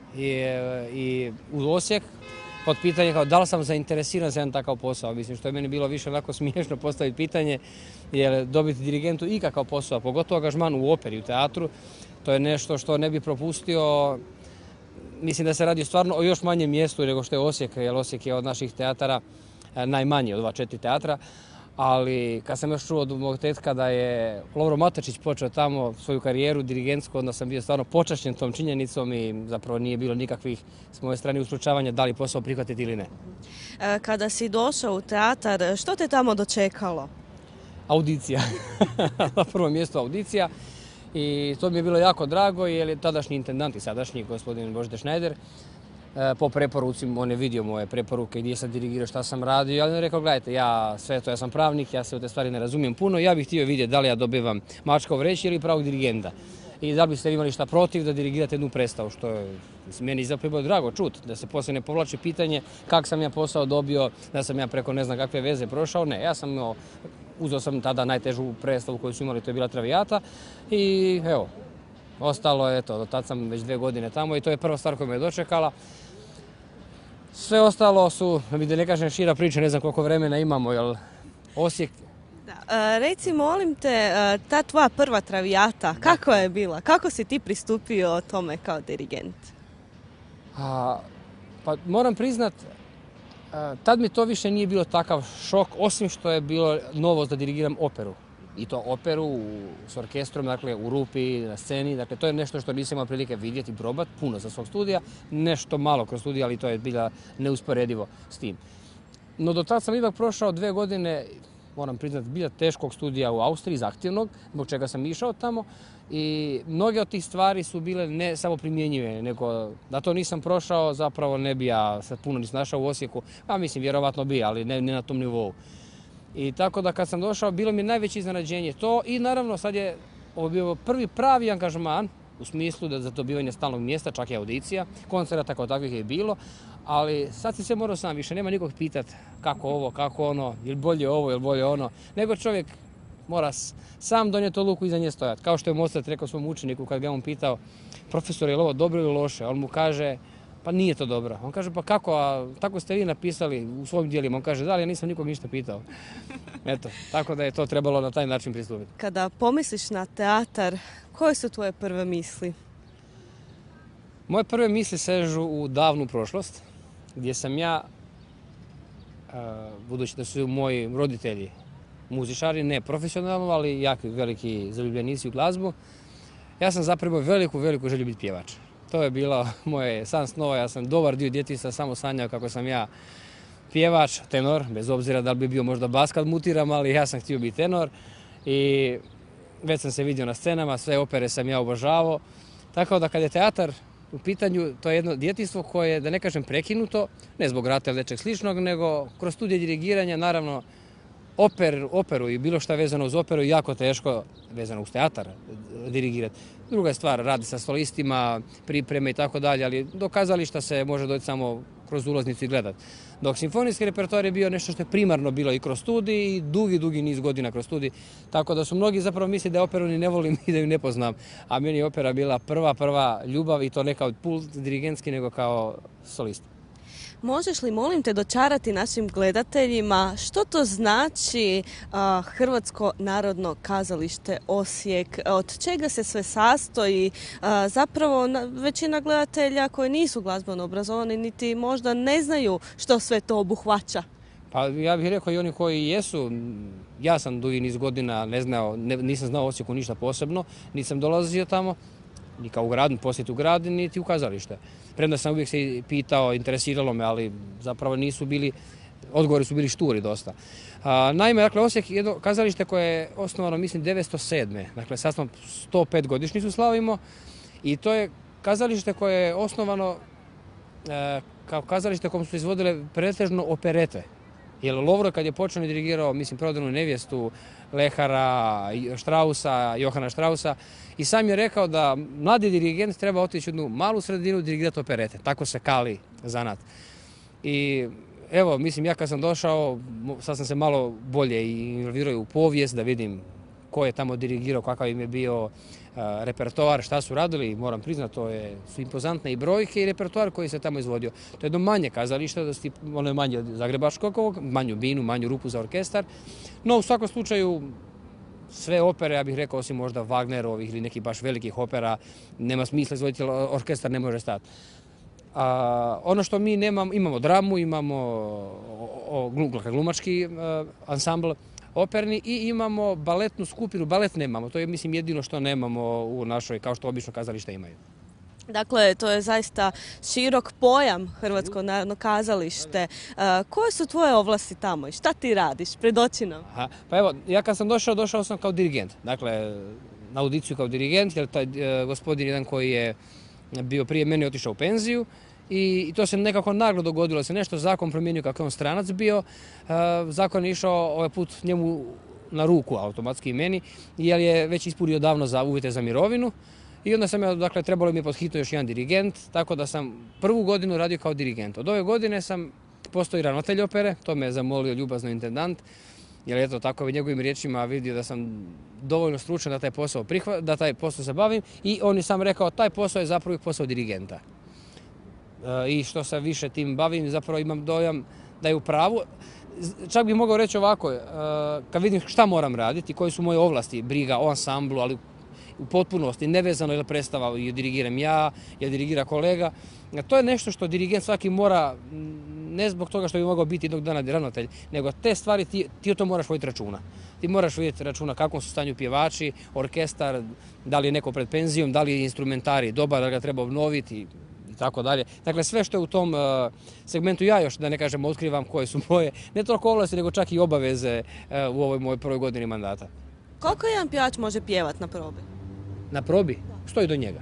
i u Osijek pod pitanje kao da li sam zainteresiran za jedan takav posao. Mislim što je meni bilo više onako smiješno postaviti pitanje, jer dobiti dirigentu ikakav posao, pogotovo angažman u operi, u teatru, to je nešto što ne bi propustio. Mislim da se radi stvarno o još manjem mjestu nego što je Osijek, jer Osijek je od naših teatara najmanji, od 2-4 teatra. Ali kad sam još čuo od mog tetka da je Lovro Matačić počeo tamo svoju karijeru dirigentsku, onda sam bio stvarno počašćen tom činjenicom i zapravo nije bilo nikakvih s moje strane uslučavanja da li posao prihvatiti ili ne. Kada si došao u teatar, što te tamo dočekalo? Audicija. Na prvom mjestu audicija. I to mi je bilo jako drago jer je tadašnji intendant i sadašnji gospodin Božidar Šnajder po preporuci, on je vidio moje preporuke gdje sam dirigirao, šta sam radio, ali on je rekao, gledajte, ja sam pravnik, ja se u te stvari ne razumijem puno, ja bih htio vidjeti da li ja dobivam mačka u vreći ili pravog dirigenta. I da li biste imali šta protiv da dirigirate jednu predstavu, što je meni zapravo bilo drago čuti, da se poslije ne povlači pitanje kak sam ja posao dobio, da sam ja preko ne znam kakve veze prošao, ne, ja sam uzeo sam tada najtežu predstavu koju su imali, to je bila Traviata i evo, ostalo je to, do tad sam već 2 godine tamo i to je prva stvar koja me je dočekala. Sve ostalo su, da ne kažem šira priča, ne znam koliko vremena imamo, jer Osijek... Reci, molim te, ta tvoja prva Traviata, kako je bila? Kako si ti pristupio tome kao dirigent? Pa moram priznat, tad mi to više nije bilo takav šok, osim što je bilo novost da dirigiram operu. I to operu s orkestrom, dakle u rupi, na sceni. Dakle, to je nešto što nisam imao prilike vidjeti i probati, puno za svog studija, nešto malo kroz studija, ali to je bilo neusporedivo s tim. No do tada sam ipak prošao 2 godine, moram priznati, bilo teškog studija u Austriji, zahtjevnog, zbog čega sam išao tamo. I mnoge od tih stvari su bile ne samo primjenjive, nego da to nisam prošao, zapravo ne bi ja sad puno nisam našao u Osijeku. A mislim, vjerovatno bi, ali ne na tom nivou. I tako da kad sam došao, bilo mi je najveće iznenađenje to i naravno sad je ovo bio prvi pravi angažman u smislu da za dobivanje stalnog mjesta, čak i audicija, koncerata kao takvih je bilo, ali sad si se morao sam, više nema nikog pitati kako ovo, kako ono, je li bolje ovo, je li bolje ono, nego čovjek mora sam donijeti odluku i iza nje stojati. Kao što je Mozart rekao svom učeniku kad ga on pitao, profesor, je li ovo dobro ili loše, on mu kaže, pa nije to dobro. On kaže, pa kako, tako ste vi napisali u svojim dijelima. On kaže, da, ali ja nisam nikog ništa pitao. Eto, tako da je to trebalo na taj način pristupiti. Kada pomisliš na teatar, koje su tvoje prve misli? Moje prve misli sežu u davnu prošlost, gdje sam ja, budući da su moji roditelji muzičari, ne profesionalno, ali jako veliki zaljubljenici u glazbu, ja sam zapravo veliku želju biti pjevač. To je bilo moje san snova, ja sam dobar dio djetinjstva samo sanjao kako sam ja pjevač, tenor, bez obzira da li bi bio možda bas kad mutiram, ali ja sam htio biti tenor i već sam se vidio na scenama, sve opere sam ja obožavao. Tako da kad je teatar u pitanju, to je jedno djetinjstvo koje je, da ne kažem, prekinuto, ne zbog rata ili nečeg sličnog, nego kroz studije dirigiranja, naravno, operu i bilo šta vezano uz operu jako teško vezano uz teatar dirigirati. Druga je stvar, radi sa solistima, pripreme i tako dalje, ali do kazališta se može doći samo kroz ulaznicu i gledati. Dok simfonijski repertoar je bio nešto što je primarno bilo i kroz studij i dugi niz godina kroz studij. Tako da su mnogi zapravo misli da operu ni ne volim i da ju ne poznam. A meni je opera bila prva ljubav i to ne kao pult dirigentski nego kao solist. Možeš li, molim te, dočarati našim gledateljima što to znači Hrvatsko narodno kazalište Osijek, od čega se sve sastoji? Zapravo većina gledatelja koji nisu glazbeno obrazovani niti možda ne znaju što sve to obuhvaća. Pa ja bih rekao i oni koji jesu, ja sam dugi niz godina nisam znao o Osijeku ništa posebno, nisam dolazio tamo, ni kao u grad, posjetu grad, niti u kazalište. Premda sam uvijek se pitao, interesiralo me, ali zapravo odgovori su bili šturi dosta. Naime, dakle, Osijek je jedno kazalište koje je osnovano, mislim, 907. Dakle, sad smo 105 godišnjicu slavimo i to je kazalište koje je osnovano kao kazalište kojem su izvodile pretežno operete. Jer Lovro kad je počeo i dirigirao, mislim, Prodanu nevjestu Lehara, Strausa, Johana Strausa, i sam je rekao da mladi dirigent treba otići u jednu malu sredinu i dirigirati operete. Tako se kali zanat. I evo, mislim, ja kad sam došao, sad sam se malo bolje involvirao u povijest da vidim ko je tamo dirigirao, kakav im je bio repertoar, šta su radili. Moram priznati, su impozantne i brojke i repertoar koji se tamo izvodio. To je jedno manje kazalište, ono je manje od zagrebačkog, manju binu, manju rupu za orkestar. No, u svakom slučaju, sve opere, ja bih rekao, osim možda Wagnerovih ili nekih baš velikih opera, nema smisla izvoditi, orkestar ne može stati. Ono što mi imamo dramu, imamo glumački ansambl operni i imamo baletnu skupinu. Balet nemamo, to je, mislim, jedino što nemamo u našoj, kao što obično kazališta imaju. Dakle, to je zaista širok pojam Hrvatsko narodno kazalište. Koje su tvoje ovlasti tamo i šta ti radiš? Predoči nam. Pa evo, ja kad sam došao sam kao dirigent. Dakle, na audiciju kao dirigent, jer taj gospodin jedan koji je bio prije mene otišao u penziju i to se nekako naglo dogodilo. Se nešto zakon promijenio kako je on stranac bio. Zakon je išao ovaj put njemu na ruku automatski i meni, jer je već ispunio davno za uvjete za mirovinu. I onda sam dakle, trebalo mi je pod hitno još jedan dirigent, tako da sam prvu godinu radio kao dirigent. Od ove godine sam postao i ravnatelj opere, to me je zamolio ljubazno intendant, jer eto tako bi njegovim riječima vidio da sam dovoljno stručan da taj posao se bavim i on je sam rekao taj posao je zapravo posao dirigenta. I što se više tim bavim, zapravo imam dojam da je u pravu. Čak bih mogao reći ovako, kad vidim šta moram raditi, koje su moje ovlasti, briga o ansamblu, ali u potpunosti, nevezano je predstava, je dirigiram ja, je dirigira kolega. To je nešto što dirigent svaki mora, ne zbog toga što bi mogao biti jednog dana ravnatelj, nego te stvari ti o to moraš voditi računa. Ti moraš voditi računa kakvom su stanju pjevači, orkestar, da li je neko pred penzijom, da li je instrumentarij dobar, da ga treba obnoviti i tako dalje. Dakle, sve što je u tom segmentu ja još, da ne kažem, otkrivam koje su moje, ne toliko ovlasti, nego čak i obaveze u ovoj mojoj prvoj godini mandata. Koliko jedan pjevač može pjevati na probi? Na probi? Što je do njega?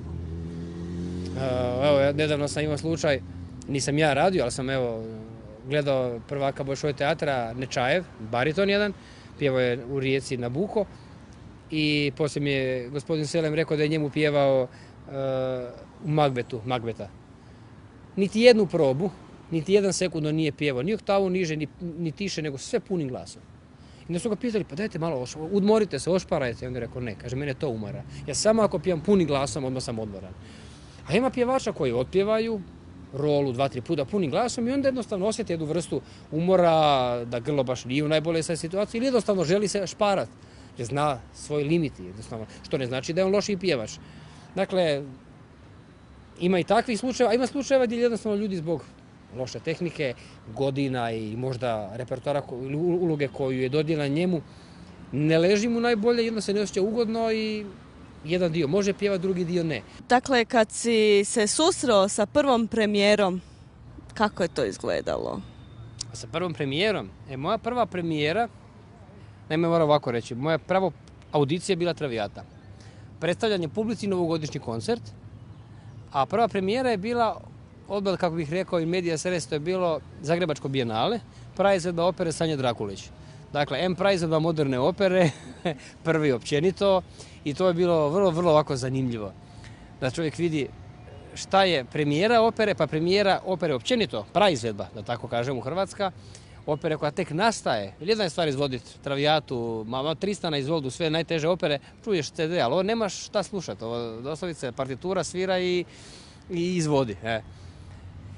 Evo, nedavno sam imao slučaj, nisam ja radio, ali sam gledao prvaka Bolšoj teatra Nečajev, bariton jedan, pjevao je u Rijeci Nabuko i poslije mi je gospodin Selem rekao da je njemu pjevao u Magbeta. Niti jednu probu, niti jedan sekund nije pjevao, ni oktavu niže, ni tiše, nego sve punim glasom. I onda su ga pitali, pa dajte malo, udmorite se, ošparajte. I onda je rekao, ne, kaže, mene to umara. Ja samo ako pijem punim glasom, odmah sam odmoran. A ima pjevača koji otpjevaju rolu 2-3 puta punim glasom i onda jednostavno osjeti jednu vrstu umora, da grlo baš nije u najbolje sad situaciji ili jednostavno želi se šparati, jer zna svoj limit, jednostavno, što ne znači da je on lošiji pjevač. Dakle, ima i takvih slučajeva, a ima slučajeva gdje jednostavno ljudi zbog loše tehnike, godina i možda repertoara uloge koju je dodijeljena njemu, ne leži mu najbolje, jedno se ne osjeća ugodno i jedan dio može pjevati, drugi dio ne. Dakle, kad si se susreo sa prvom premijerom, kako je to izgledalo? Sa prvom premijerom? Moja prva premijera, naime moram ovako reći, moja prva audicija je bila Traviata. Predstavljanje publici, novogodišnji koncert, a prva premijera je bila odbor, kako bih rekao, i Medias Res, to je bilo Zagrebačko bijenale, praizvedba opere Sanja Drakulić. Dakle, praizvedba moderne opere, prvi općenito, i to je bilo vrlo, vrlo ovako zanimljivo. Da čovjek vidi šta je premijera opere, pa premijera opere općenito, praizvedba, da tako kažem, u Hrvatska, opere koja tek nastaje. Jedna je stvar izvoditi Traviatu, Tristana izvodu, sve najteže opere, čuješ CD, ali ovo nemaš šta slušati, ovo doslovce partitura svira i izvodi.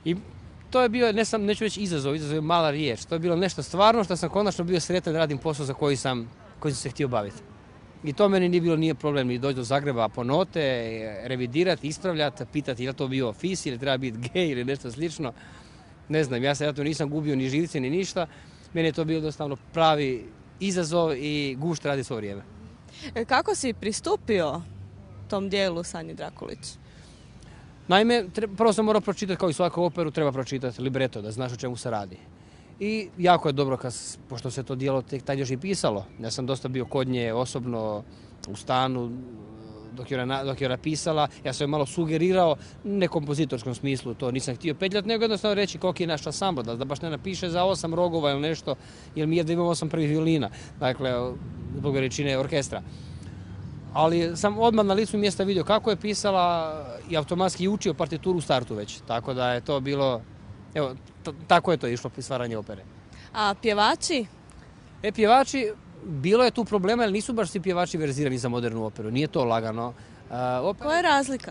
I to je bio, neću reći izazov je mala riječ, to je bilo nešto stvarno što sam konačno bio sretan da radim posao za koji sam se htio baviti. I to meni nije problem ni doći do Zagreba po note, revidirati, ispravljati, pitati je li to bio fis ili treba biti gej ili nešto slično. Ne znam, ja to nisam gubio ni živce ni ništa. Meni je to bio jednostavno pravi izazov i gušt radi svo vrijeme. Kako si pristupio tom dijelu Sanje Drakulić? Naime, prvo sam morao pročitati, kao i svaku operu, treba pročitati libreto, da znaš o čemu se radi. I jako je dobro, pošto se to dijelo tek tad još i pisalo. Ja sam dosta bio kod nje osobno u stanu dok je ona pisala. Ja sam je malo sugerirao, ne kompozitorskom smislu, to nisam htio petljati, nego jednostavno reći koliki je naš ansambl, da baš ne napiše za 8 rogova ili nešto, jer mi jedno imamo 8 prvih violina, dakle, zbog veličine orkestra. Ali sam odmah na licu mjesta vidio kako je pisala i automatski učio partituru u startu već. Tako da je to bilo, evo, tako je to išlo stvaranje opere. A pjevači? Pjevači, bilo je tu problema jer nisu baš svi pjevači verzirani za modernu operu. Nije to lagano. Koja je razlika?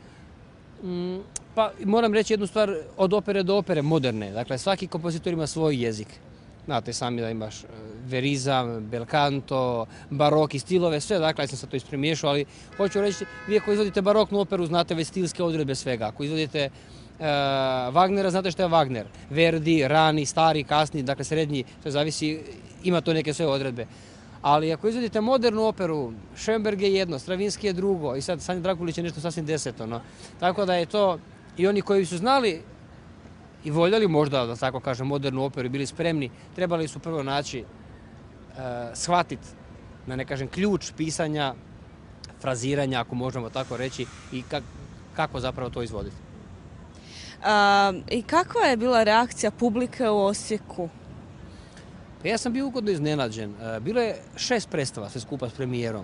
Pa moram reći jednu stvar, od opere do opere moderne. Dakle, svaki kompozitor ima svoj jezik. Znate sami da imaš verizam, belcanto, barok i stilove, sve, dakle, ja sam se to ispremiješao, ali hoću reći, vi ako izvodite baroknu operu, znate već stilske odredbe svega. Ako izvodite Wagnera, znate što je Wagner. Verdi, rani, stari, kasni, dakle srednji, to zavisi, ima to neke sve odredbe. Ali ako izvodite modernu operu, Schoenberg je jedno, Stravinski je drugo i sad Sanja Drakulić je nešto sasvim deseto. No. Tako da je to, i oni koji su znali i voljeli možda, da tako kažem, modernu operu i bili spremni, trebali su prvo naći, shvatiti, da ne kažem, ključ pisanja, fraziranja, ako možemo tako reći, i kako zapravo to izvoditi. I kakva je bila reakcija publike u Osijeku? Pa ja sam bio ugodno iznenađen. Bilo je 6 predstava sve skupa s premijerom.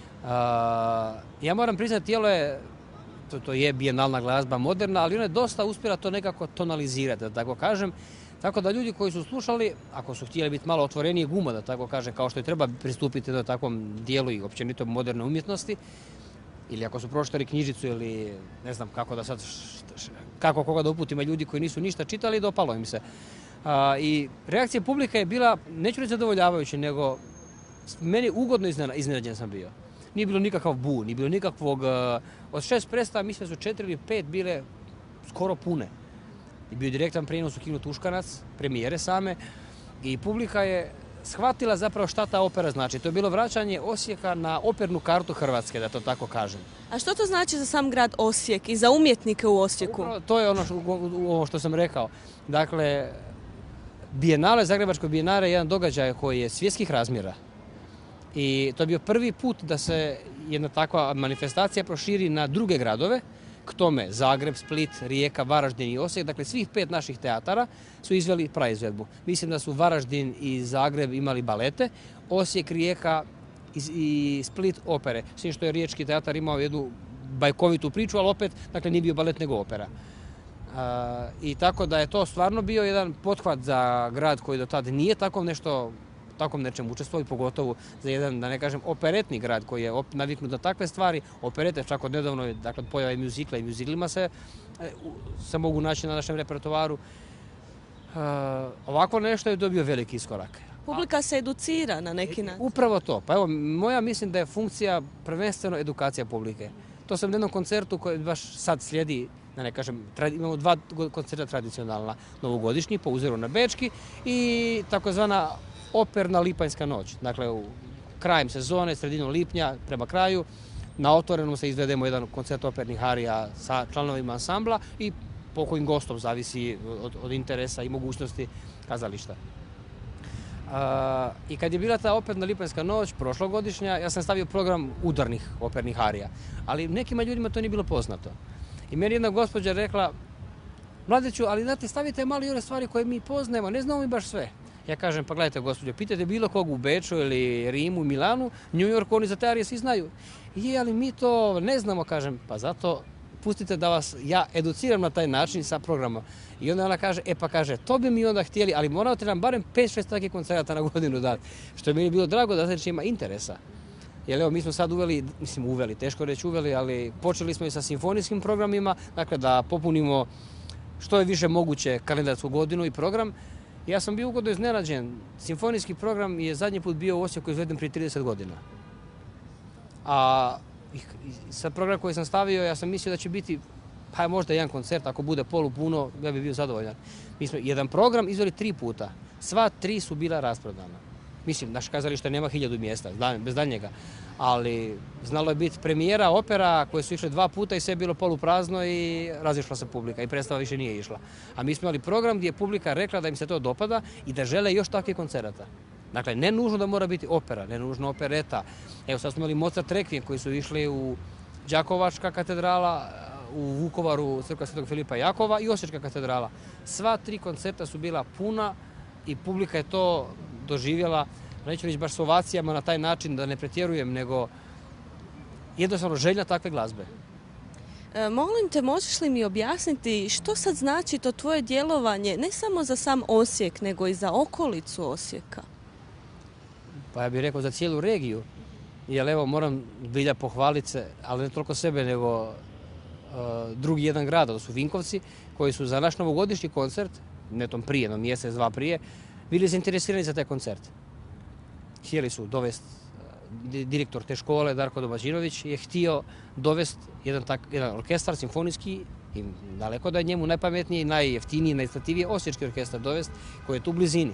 Ja moram priznati, tijelo je, to je bijenalna glazba moderna, ali ona je dosta uspjela to nekako tonalizirati, da tako kažem. Tako da ljudi koji su slušali, ako su htjeli biti malo otvorenije guma, da tako kažem, kao što je treba pristupiti do takvom dijelu i općenito moderne umjetnosti, ili ako su pročitali knjižicu ili ne znam kako da sad, kako koga da uputima ljudi koji nisu ništa čitali, dopalo im se. I reakcija publike je bila, neću reći zadovoljavajuća, nego meni ugodno iznenađen sam bio. Nije bilo nikakav bu, nije bilo nikakvog, od 6 predstava mislim da su 4 ili 5 bile skoro pune. I bio direktan prijenos u kinu Tuškanac, premijere same, i publika je shvatila zapravo šta ta opera znači. To je bilo vraćanje Osijeka na opernu kartu Hrvatske, da to tako kažem. A što to znači za sam grad Osijek i za umjetnike u Osijeku? To je ono što sam rekao. Dakle, Bijenale, Zagrebačko bijenale je jedan događaj koji je svjetskih razmjera. I to je bio prvi put da se jedna takva manifestacija proširi na druge gradove, k tome Zagreb, Split, Rijeka, Varaždin i Osijek. Dakle, svih 5 naših teatara su izveli praizvedbu. Mislim da su Varaždin i Zagreb imali balete, Osijek, Rijeka i Split opere. Svim što je Riječki teatar imao jednu bajkovitu priču, ali opet, dakle, nije bio balet nego opera. I tako da je to stvarno bio jedan pothvat za grad koji do tada nije takvom nečem učestvovao, pogotovo za jedan, da ne kažem, operetni grad koji je naviknut na takve stvari. Operete, čak od nedavno, dakle, pojave muzikla i muziklima se mogu naći na našem repertoaru. Ovako nešto je dobio veliki iskorak. Publika se educira na neki način. Upravo to. Pa evo, moja mislim da je funkcija prvenstveno edukacija publike. To sam na jednom koncertu koji baš sad slijedi, da ne kažem, imamo 2 koncerta tradicionalna, novogodišnji po uzoru na bečki i takozvana operna lipanjska noć. Dakle, krajem sezone, sredinom lipnja, prema kraju, na otvorenom se izvedemo jedan koncert opernih arija sa članovima ansambla i po kojim gostom zavisi od interesa i mogućnosti kazališta. I kad je bila ta operna lipanjska noć, prošlogodišnja, ja sam stavio program udarnih opernih arija, ali nekima ljudima to nije bilo poznato. I meni jedna gospođa rekla, Mladiću, ali znate, stavite malo i one stvari koje mi poznajemo, ne znamo mi baš sve. Ja kažem, pa gledajte gospođo, pitajte bilo kog u Beču ili Rimu, Milanu, New Yorku, oni za te arije svi znaju. Ali mi to ne znamo, kažem, pa zato pustite da vas ja educiram na taj način sa programom. I onda ona kaže, pa kaže, to bi mi onda htjeli, ali morate nam barem 5-6 takvih koncerata na godinu dati. Što je meni bilo drago da znači ima interesa. Jer evo, mi smo sad uveli, teško reći uveli, ali počeli smo i sa simfonijskim programima, dakle da popunimo što je više moguće kalendarsku godinu i program. Ja sam bio ugodno iznenađen. Simfonijski program je zadnji put bio u Osijeku izveden prije 30 godina. A sad program koji sam stavio, ja sam mislio da će biti pa možda jedan koncert, ako bude polupuno, ja bih bio zadovoljan. Mi smo jedan program izveli 3 puta. Sva 3 su bila rasprodana. Mislim, naše kazalište nema 1000 mjesta, bez daljnjega. Ali znalo je biti premijera, opera koje su išle 2 puta i sve je bilo poluprazno i razišla se publika i predstava više nije išla. A mi smo imali program gdje je publika rekla da im se to dopada i da žele još takvih koncerata. Dakle, ne nužno da mora biti opera, ne nužno opereta. Evo sad smo imali Mozart Requiem koji su išli u Đakovačka katedrala, u Vukovaru crkva Svetog Filipa Jakova i Osječka katedrala. Sva 3 koncerta su bila puna i publika je to doživjela, neću reći baš s ovacijama na taj način da ne pretjerujem, nego jednostavno želja takve glazbe. Molim te, možeš li mi objasniti što sad znači to tvoje djelovanje, ne samo za sam Osijek, nego i za okolicu Osijeka? Pa ja bih rekao za cijelu regiju, jer evo moram bilja pohvaliti se, ali ne toliko sebe, nego drugi jedan grad, to su Vinkovci, koji su za naš novogodišnji koncert, netom prije, no mjesec, 2 prije, bili zainteresirani za taj koncert. Htjeli su dovesti, direktor te škole, Darko Domađinović, je htio dovesti jedan orkestar simfonijski, i daleko da je njemu najpametniji, najjeftiniji, najisplativiji osječki orkestar dovesti, koji je tu u blizini.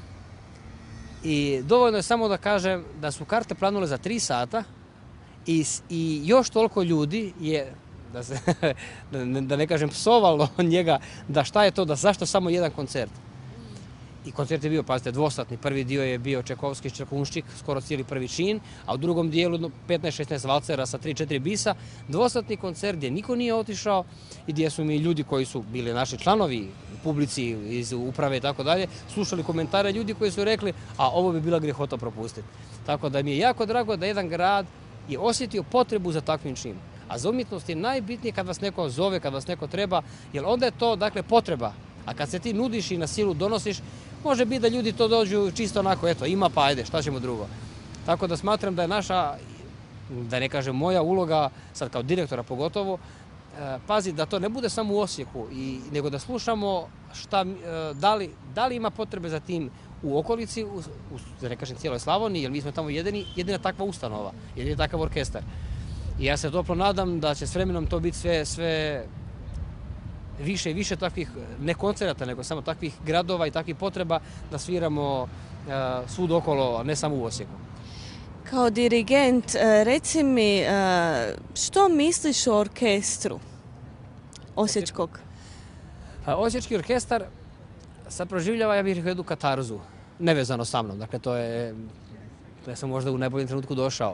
I dovoljno je samo da kažem da su karte planule za 3 sata i još toliko ljudi je, da ne kažem psovalo njega, da šta je to, da zašto samo jedan koncert. I koncert je bio, pazite, dvosatni. Prvi dio je bio Čekovski Ščakunščik, skoro cijeli prvi čin, a u drugom dijelu 15-16 valcera sa 3-4 bisa. Dvosatni koncert gdje niko nije otišao i gdje su mi ljudi koji su bili naši članovi u publici, iz uprave i tako dalje, slušali komentare ljudi koji su rekli, a ovo bi bila grehota propustiti. Tako da mi je jako drago da jedan grad je osjetio potrebu za takvim činom. A za umjetnost je najbitnije kad vas neko zove, kad vas neko treba, jer onda je to, dakle, potreba. A kad se ti nudiš i na silu donosiš, može biti da ljudi to dođu čisto onako, eto, ima pa ajde, šta ćemo drugo. Tako da smatram da je naša, da ne kažem moja uloga, sad kao direktora pogotovo, pazi da to ne bude samo u Osijeku, nego da slušamo da li ima potrebe za tim u okolici, da ne kažem cijeloj Slavoniji, jer mi smo tamo jedina takva ustanova, jedini takav orkestar. I ja se toplo nadam da će s vremenom to biti sve više i više takvih, ne koncerata, nego samo takvih gradova i takvih potreba da sviramo svud okolo, a ne samo u Osijeku. Kao dirigent, reci mi, što misliš o orkestru osječkog? Osječki orkestar sad proživljava, ja bih rekao, jednu katarzu, nevezano sa mnom. Dakle, ja sam možda u najboljem trenutku došao.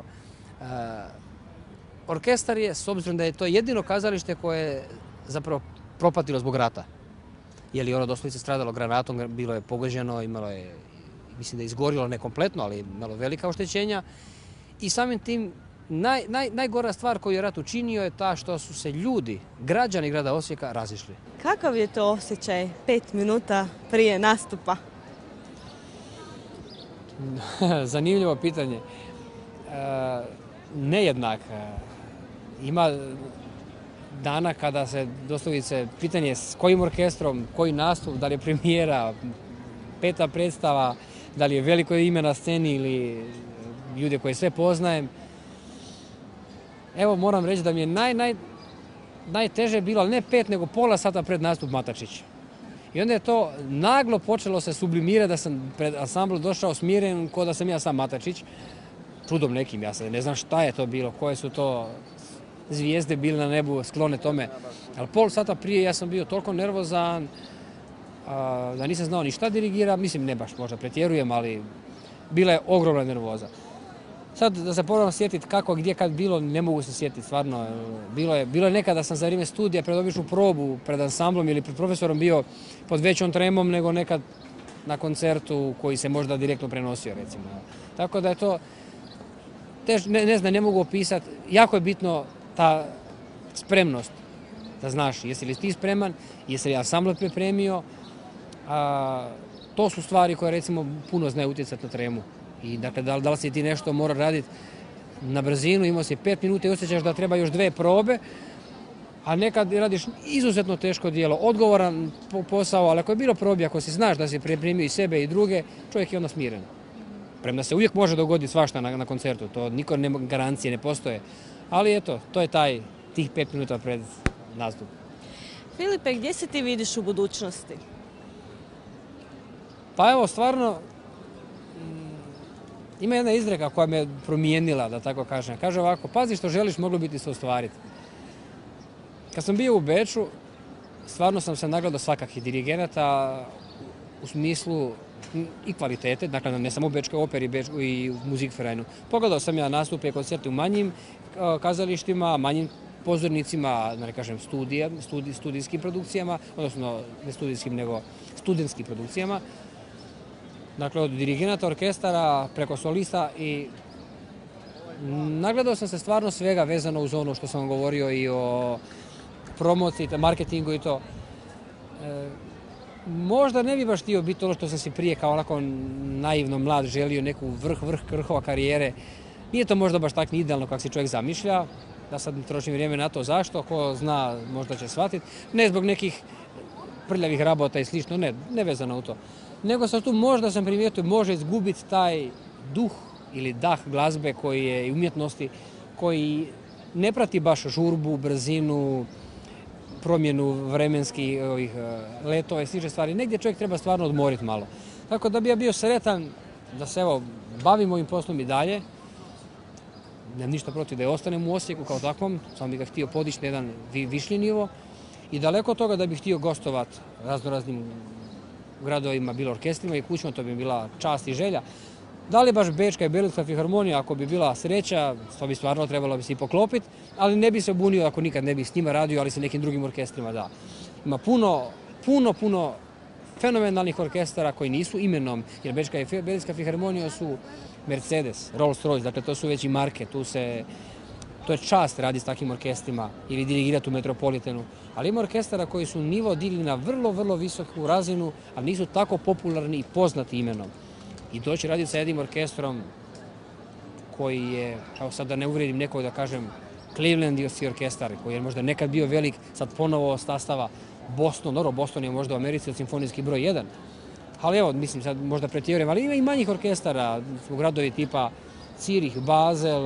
Orkestar je, s obzirom da je to jedino kazalište koje je zapravo propatilo zbog rata. Jer je ono doslovce stradalo granatom, bilo je pogođeno, imalo je, mislim da je izgorilo ne kompletno, ali imalo velika oštećenja. I samim tim, najgora stvar koju je rat učinio je ta što su se ljudi, građani grada Osijeka, razišli. Kakav je to osjećaj 5 minuta prije nastupa? Zanimljivo pitanje. Nejednak. Ima dana kada se doslovce pitanje s kojim orkestrom, koji nastup, da li je premijera, 5. predstava, da li je veliko ime na sceni ili ljude koje sve poznajem. Evo moram reći da mi je najteže bilo, ali ne 5 nego pola sata pred nastup Matačić. I onda je to naglo počelo se sublimirati da sam pred ansambl došao smiren ko da sam ja sam Matačić. Čudom nekim, ja sad ne znam šta je to bilo, koje su to zvijezde bile na nebu sklone tome. Ali pol sata prije ja sam bio toliko nervozan da nisam znao ni šta dirigiram, mislim ne baš možda pretjerujem, ali bila je ogromna nervoza. Sad da se probam sjetiti kako, gdje, kad bilo, ne mogu se sjetiti, stvarno. Bilo je nekada da sam za vrijeme studija pred običnu probu, pred ansamblom ili pred profesorom bio pod većom tremom nego nekad na koncertu koji se možda direktno prenosio, recimo. Tako da je to, ne znam, ne mogu opisati, jako je bitno ta spremnost, da znaš jesi li ti spreman, jesi li ansambl pripremio, to su stvari koje recimo puno znaju utjecati na tremu. I dakle, da li si ti nešto mora raditi na brzinu, imao si 5 minuta i osjećaš da treba još 2 probe, a nekad radiš izuzetno teško djelo, odgovoran posao, ali ako je bilo probija, ako si znaš da si pripremio i sebe i druge, čovjek je onda smiren. Premda se uvijek može dogoditi svašta na koncertu, to niko garancije ne postoje. Ali eto, to je tih 5 minuta pred nastup. Filipe, gdje se ti vidiš u budućnosti? Pa evo, stvarno, ima jedna izreka koja me promijenila, da tako kažem. Kaže ovako, pazi što želiš, moglo bi ti se ostvariti. Kad sam bio u Beču, stvarno sam se nagledao svakakih dirigenata u smislu i kvalitete, dakle ne samo u Bečkoj operi i u Musikvereinu. Pogledao sam ja nastupe i koncerte u manjim kazalištima, manjim pozornicima, da ne kažem studijskim produkcijama, odnosno ne studijskim nego studentskim produkcijama. Dakle, od dirigenata, orkestara, preko solista i nagledao sam se stvarno svega vezano uz ono što sam govorio i o promociji, marketingu i to. Možda ne bi baš htio biti ono što sam si prije kao onako naivno mlad želio, neku vrh vrhova karijere. Nije to možda baš tako idealno kako si čovjek zamišlja, da sad trošim vrijeme na to zašto, ko zna možda će shvatiti. Ne zbog nekih prljavih rabota i slično, ne vezano u to. Nego sam tu možda sam primijetio može izgubiti taj duh ili dah glazbe koji je i umjetnosti, koji ne prati baš žurbu, brzinu, promjenu vremenskih letova i slične stvari. Negdje čovjek treba stvarno odmoriti malo. Tako da bi ja bio sretan da se bavim ovim poslom i dalje. Nemam ništa protiv da je ostanem u Osijeku kao takvom, samo bih ga htio podići na jedan viši nivo. I daleko od toga da bih htio gostovati raznoraznim gradovima, bilo orkestrima i kućima, to bi bila čast i želja. Da li baš Bečka i Berlinska filharmonija, ako bi bila sreća, to bi stvarno trebalo bi se i poklopiti, ali ne bi se bunio ako nikad ne bi s njima radio, ali sa nekim drugim orkestrima, da. Ima puno fenomenalnih orkestara koji nisu imenom, jer Bečka i Berlinska filharmonija su Mercedes, Rolls-Royce, dakle to su već i marke, to je čast raditi s takvim orkestrima ili dirigirati u Metropolitenu. Ali ima orkestara koji su nivo digli na vrlo visoku razinu, ali nisu tako popularni i poznati imenom. I doći raditi sa jednim orkestrom koji je, kao sad da ne uvrijedim nekog da kažem, Clevelandski orkestar, koji je možda nekad bio velik, sad ponovo sastava Boston. Dobro, Boston je možda u Americi simfonijski broj 1. Ali evo, mislim sad možda pretjerujem, ali ima i manjih orkestara, gradovi tipa Cirih, Basel,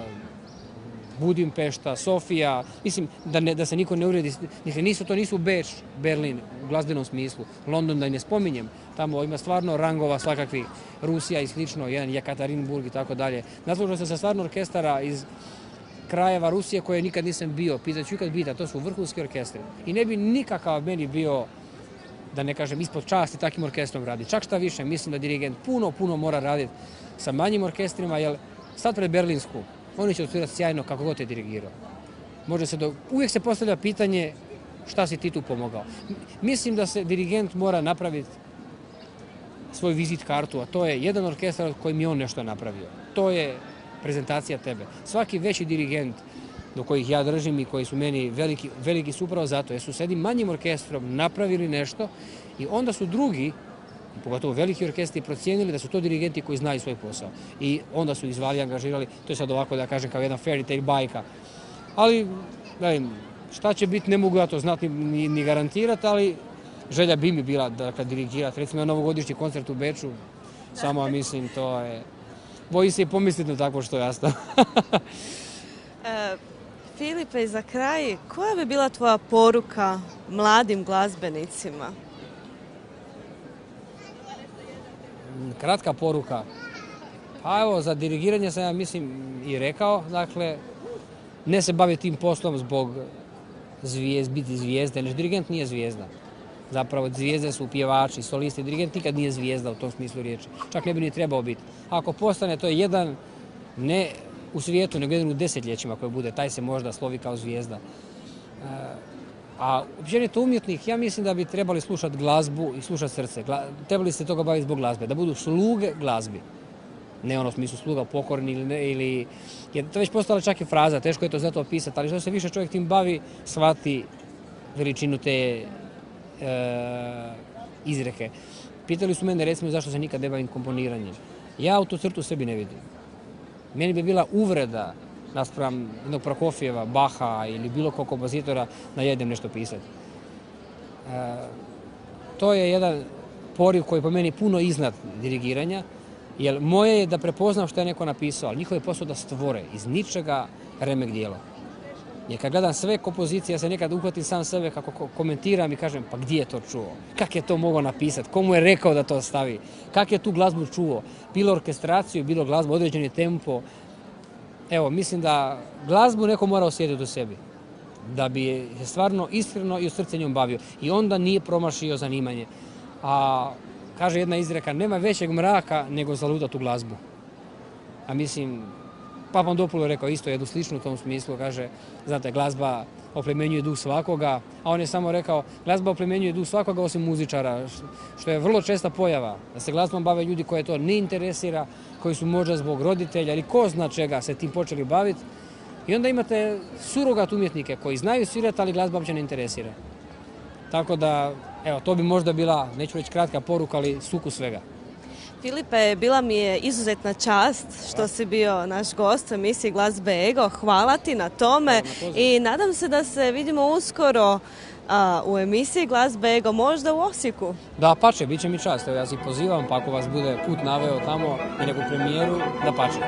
Budimpešta, Sofija, mislim da se niko ne uvrijedi, to nisu Beč, Berlin u glazbenom smislu, London da i ne spominjem, tamo ima stvarno rangova svakakvih, Rusija i slično, jedan Jekaterinburg i tako dalje. Naslužio sam se stvarno orkestara iz krajeva Rusije koje nikad nisam bio, ću ikad biti, a to su vrhunski orkestri. I ne bi nikakav meni bio, da ne kažem, ispod časti takvim orkestrom raditi. Čak šta više, mislim da dirigent puno mora raditi sa manjim orkestrima, jer sad pred Berlinsku, oni će odsvirati sjajno kako god je dirigirao. Uvijek se postavlja pitanje šta si ti tu pomogao. Mislim da se dirigent mora napraviti svoju vizit kartu, a to je jedan orkestar kojim je on nešto napravio. To je prezentacija tebe. Svaki veći dirigent do kojih ja držim i koji su meni veliki su upravo zato, jer su s jednim manjim orkestrom napravili nešto i onda su drugi, pogotovo veliki orkestri, procijenili da su to dirigenti koji znaju svoj posao. I onda su ih zvali, angažirali, to je sad ovako da kažem kao jedna fairy tale bajka. Ali, šta će biti, ne mogu ja to znati ni garantirati, ali želja bi mi bila da dirigirati. Recimo na novogodišnji koncert u Beču, samo mislim to je... Bojim se i pomisliti na tako što jasno. Filipe, za kraj, koja bi bila tvoja poruka mladim glazbenicima? Kratka poruka. Pa evo, za dirigiranje sam ja mislim i rekao, dakle, ne se baviti tim poslom zbog biti zvijezde, jer dirigent nije zvijezda. Zapravo, zvijezde su pjevači, solisti, dirigent nikad nije zvijezda u tom smislu riječi. Čak ne bi ni trebao biti. Ako postane, to je jedan, ne u svijetu, nego jedan u desetljećima koji bude, taj se možda slovi kao zvijezda. A općenito umjetnik, ja mislim da bi trebali slušati glazbu i slušati srce. Trebali se toga baviti zbog glazbe, da budu sluge glazbi. Ne ono smislu sluga pokorni ili... Jer to već postala čak i fraza, teško je to zato opisati, ali što se više čovjek tim bavi, shvati veličinu te izreke. Pitali su mene recimo zašto se nikad ne bavim komponiranjem. Ja u tu crtu sebi ne vidim. Meni bi bila uvreda naspram jednog Prokofjeva, Baha ili bilo kog kompozitora da ja idem nešto pisati. To je jedan poriv koji je po meni puno iznad dirigiranja, jer moje je da prepoznam što je neko napisao, ali njihov je posao da stvore iz ničega remek djelo. Jer kad gledam sve kompozicije, ja se nekad uhvatim sam sebe kako komentiram i kažem pa gdje je to čuo, kak je to mogao napisati, komu je rekao da to stavi, kak je tu glazbu čuo, bilo orkestraciju, bilo glazbu, određeni tempo. Evo, mislim da glazbu neko mora osjetiti u sebi, da bi je stvarno iskreno i od srca njom bavio. I onda nije promašio zanimanje. A kaže jedna izreka, nema većeg mraka nego zalutati u glazbu. A mislim, Papandopoulos je rekao isto jednu sličnu u tom smislu, kaže, znate, glazba oplemenjuje duh svakoga, a on je samo rekao, glazba oplemenjuje duh svakoga osim muzičara, što je vrlo česta pojava, da se glazbom bave ljudi koje to ne interesira, koji su možda zbog roditelja ili ko zna čega se tim počeli baviti. I onda imate surogat umjetnike koji znaju svirati, ali glazba uopće ne interesira. Tako da, evo, to bi možda bila, neću reći kratka poruka, ali sukus svega. Filipe, bila mi je izuzetna čast što si bio naš gost u emisiji Glazbe Ego. Hvala ti na tome i nadam se da se vidimo uskoro u emisiji Glazbe Ego, možda u Osijeku. Da, pače, bit će mi čast. Evo, ja si pozivam, pa ako vas bude put naveo tamo na neku premijeru, da pače.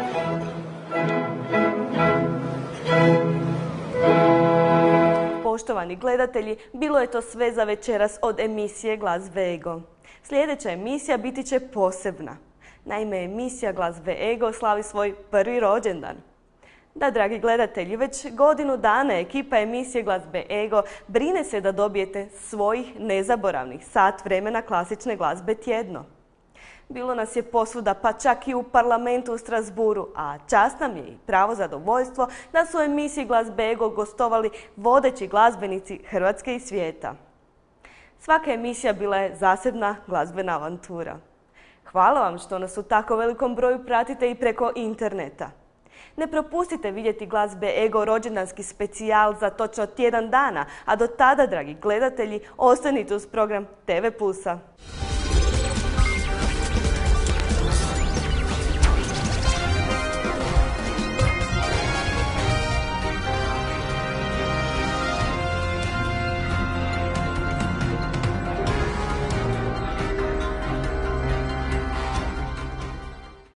Poštovani gledatelji, bilo je to sve za večeras od emisije Glazbe Ego. Sljedeća emisija biti će posebna. Naime, emisija Glazbe Ego slavi svoj prvi rođendan. Da, dragi gledatelji, već godinu dana ekipa emisije Glazbe Ego brine se da dobijete svojih nezaboravnih sat vremena klasične glazbe tjedno. Bilo nas je posvuda, pa čak i u parlamentu u Strasburu, a čast nam je i pravo zadovoljstvo da su u emisiji Glazbe Ego gostovali vodeći glazbenici Hrvatske i svijeta. Svaka emisija bila je zasebna glazbena avantura. Hvala vam što nas u tako velikom broju pratite i preko interneta. Ne propustite vidjeti Glazbe Ego rođendanski specijal za točno tjedan dana, a do tada, dragi gledatelji, ostanite uz program TV Plusa.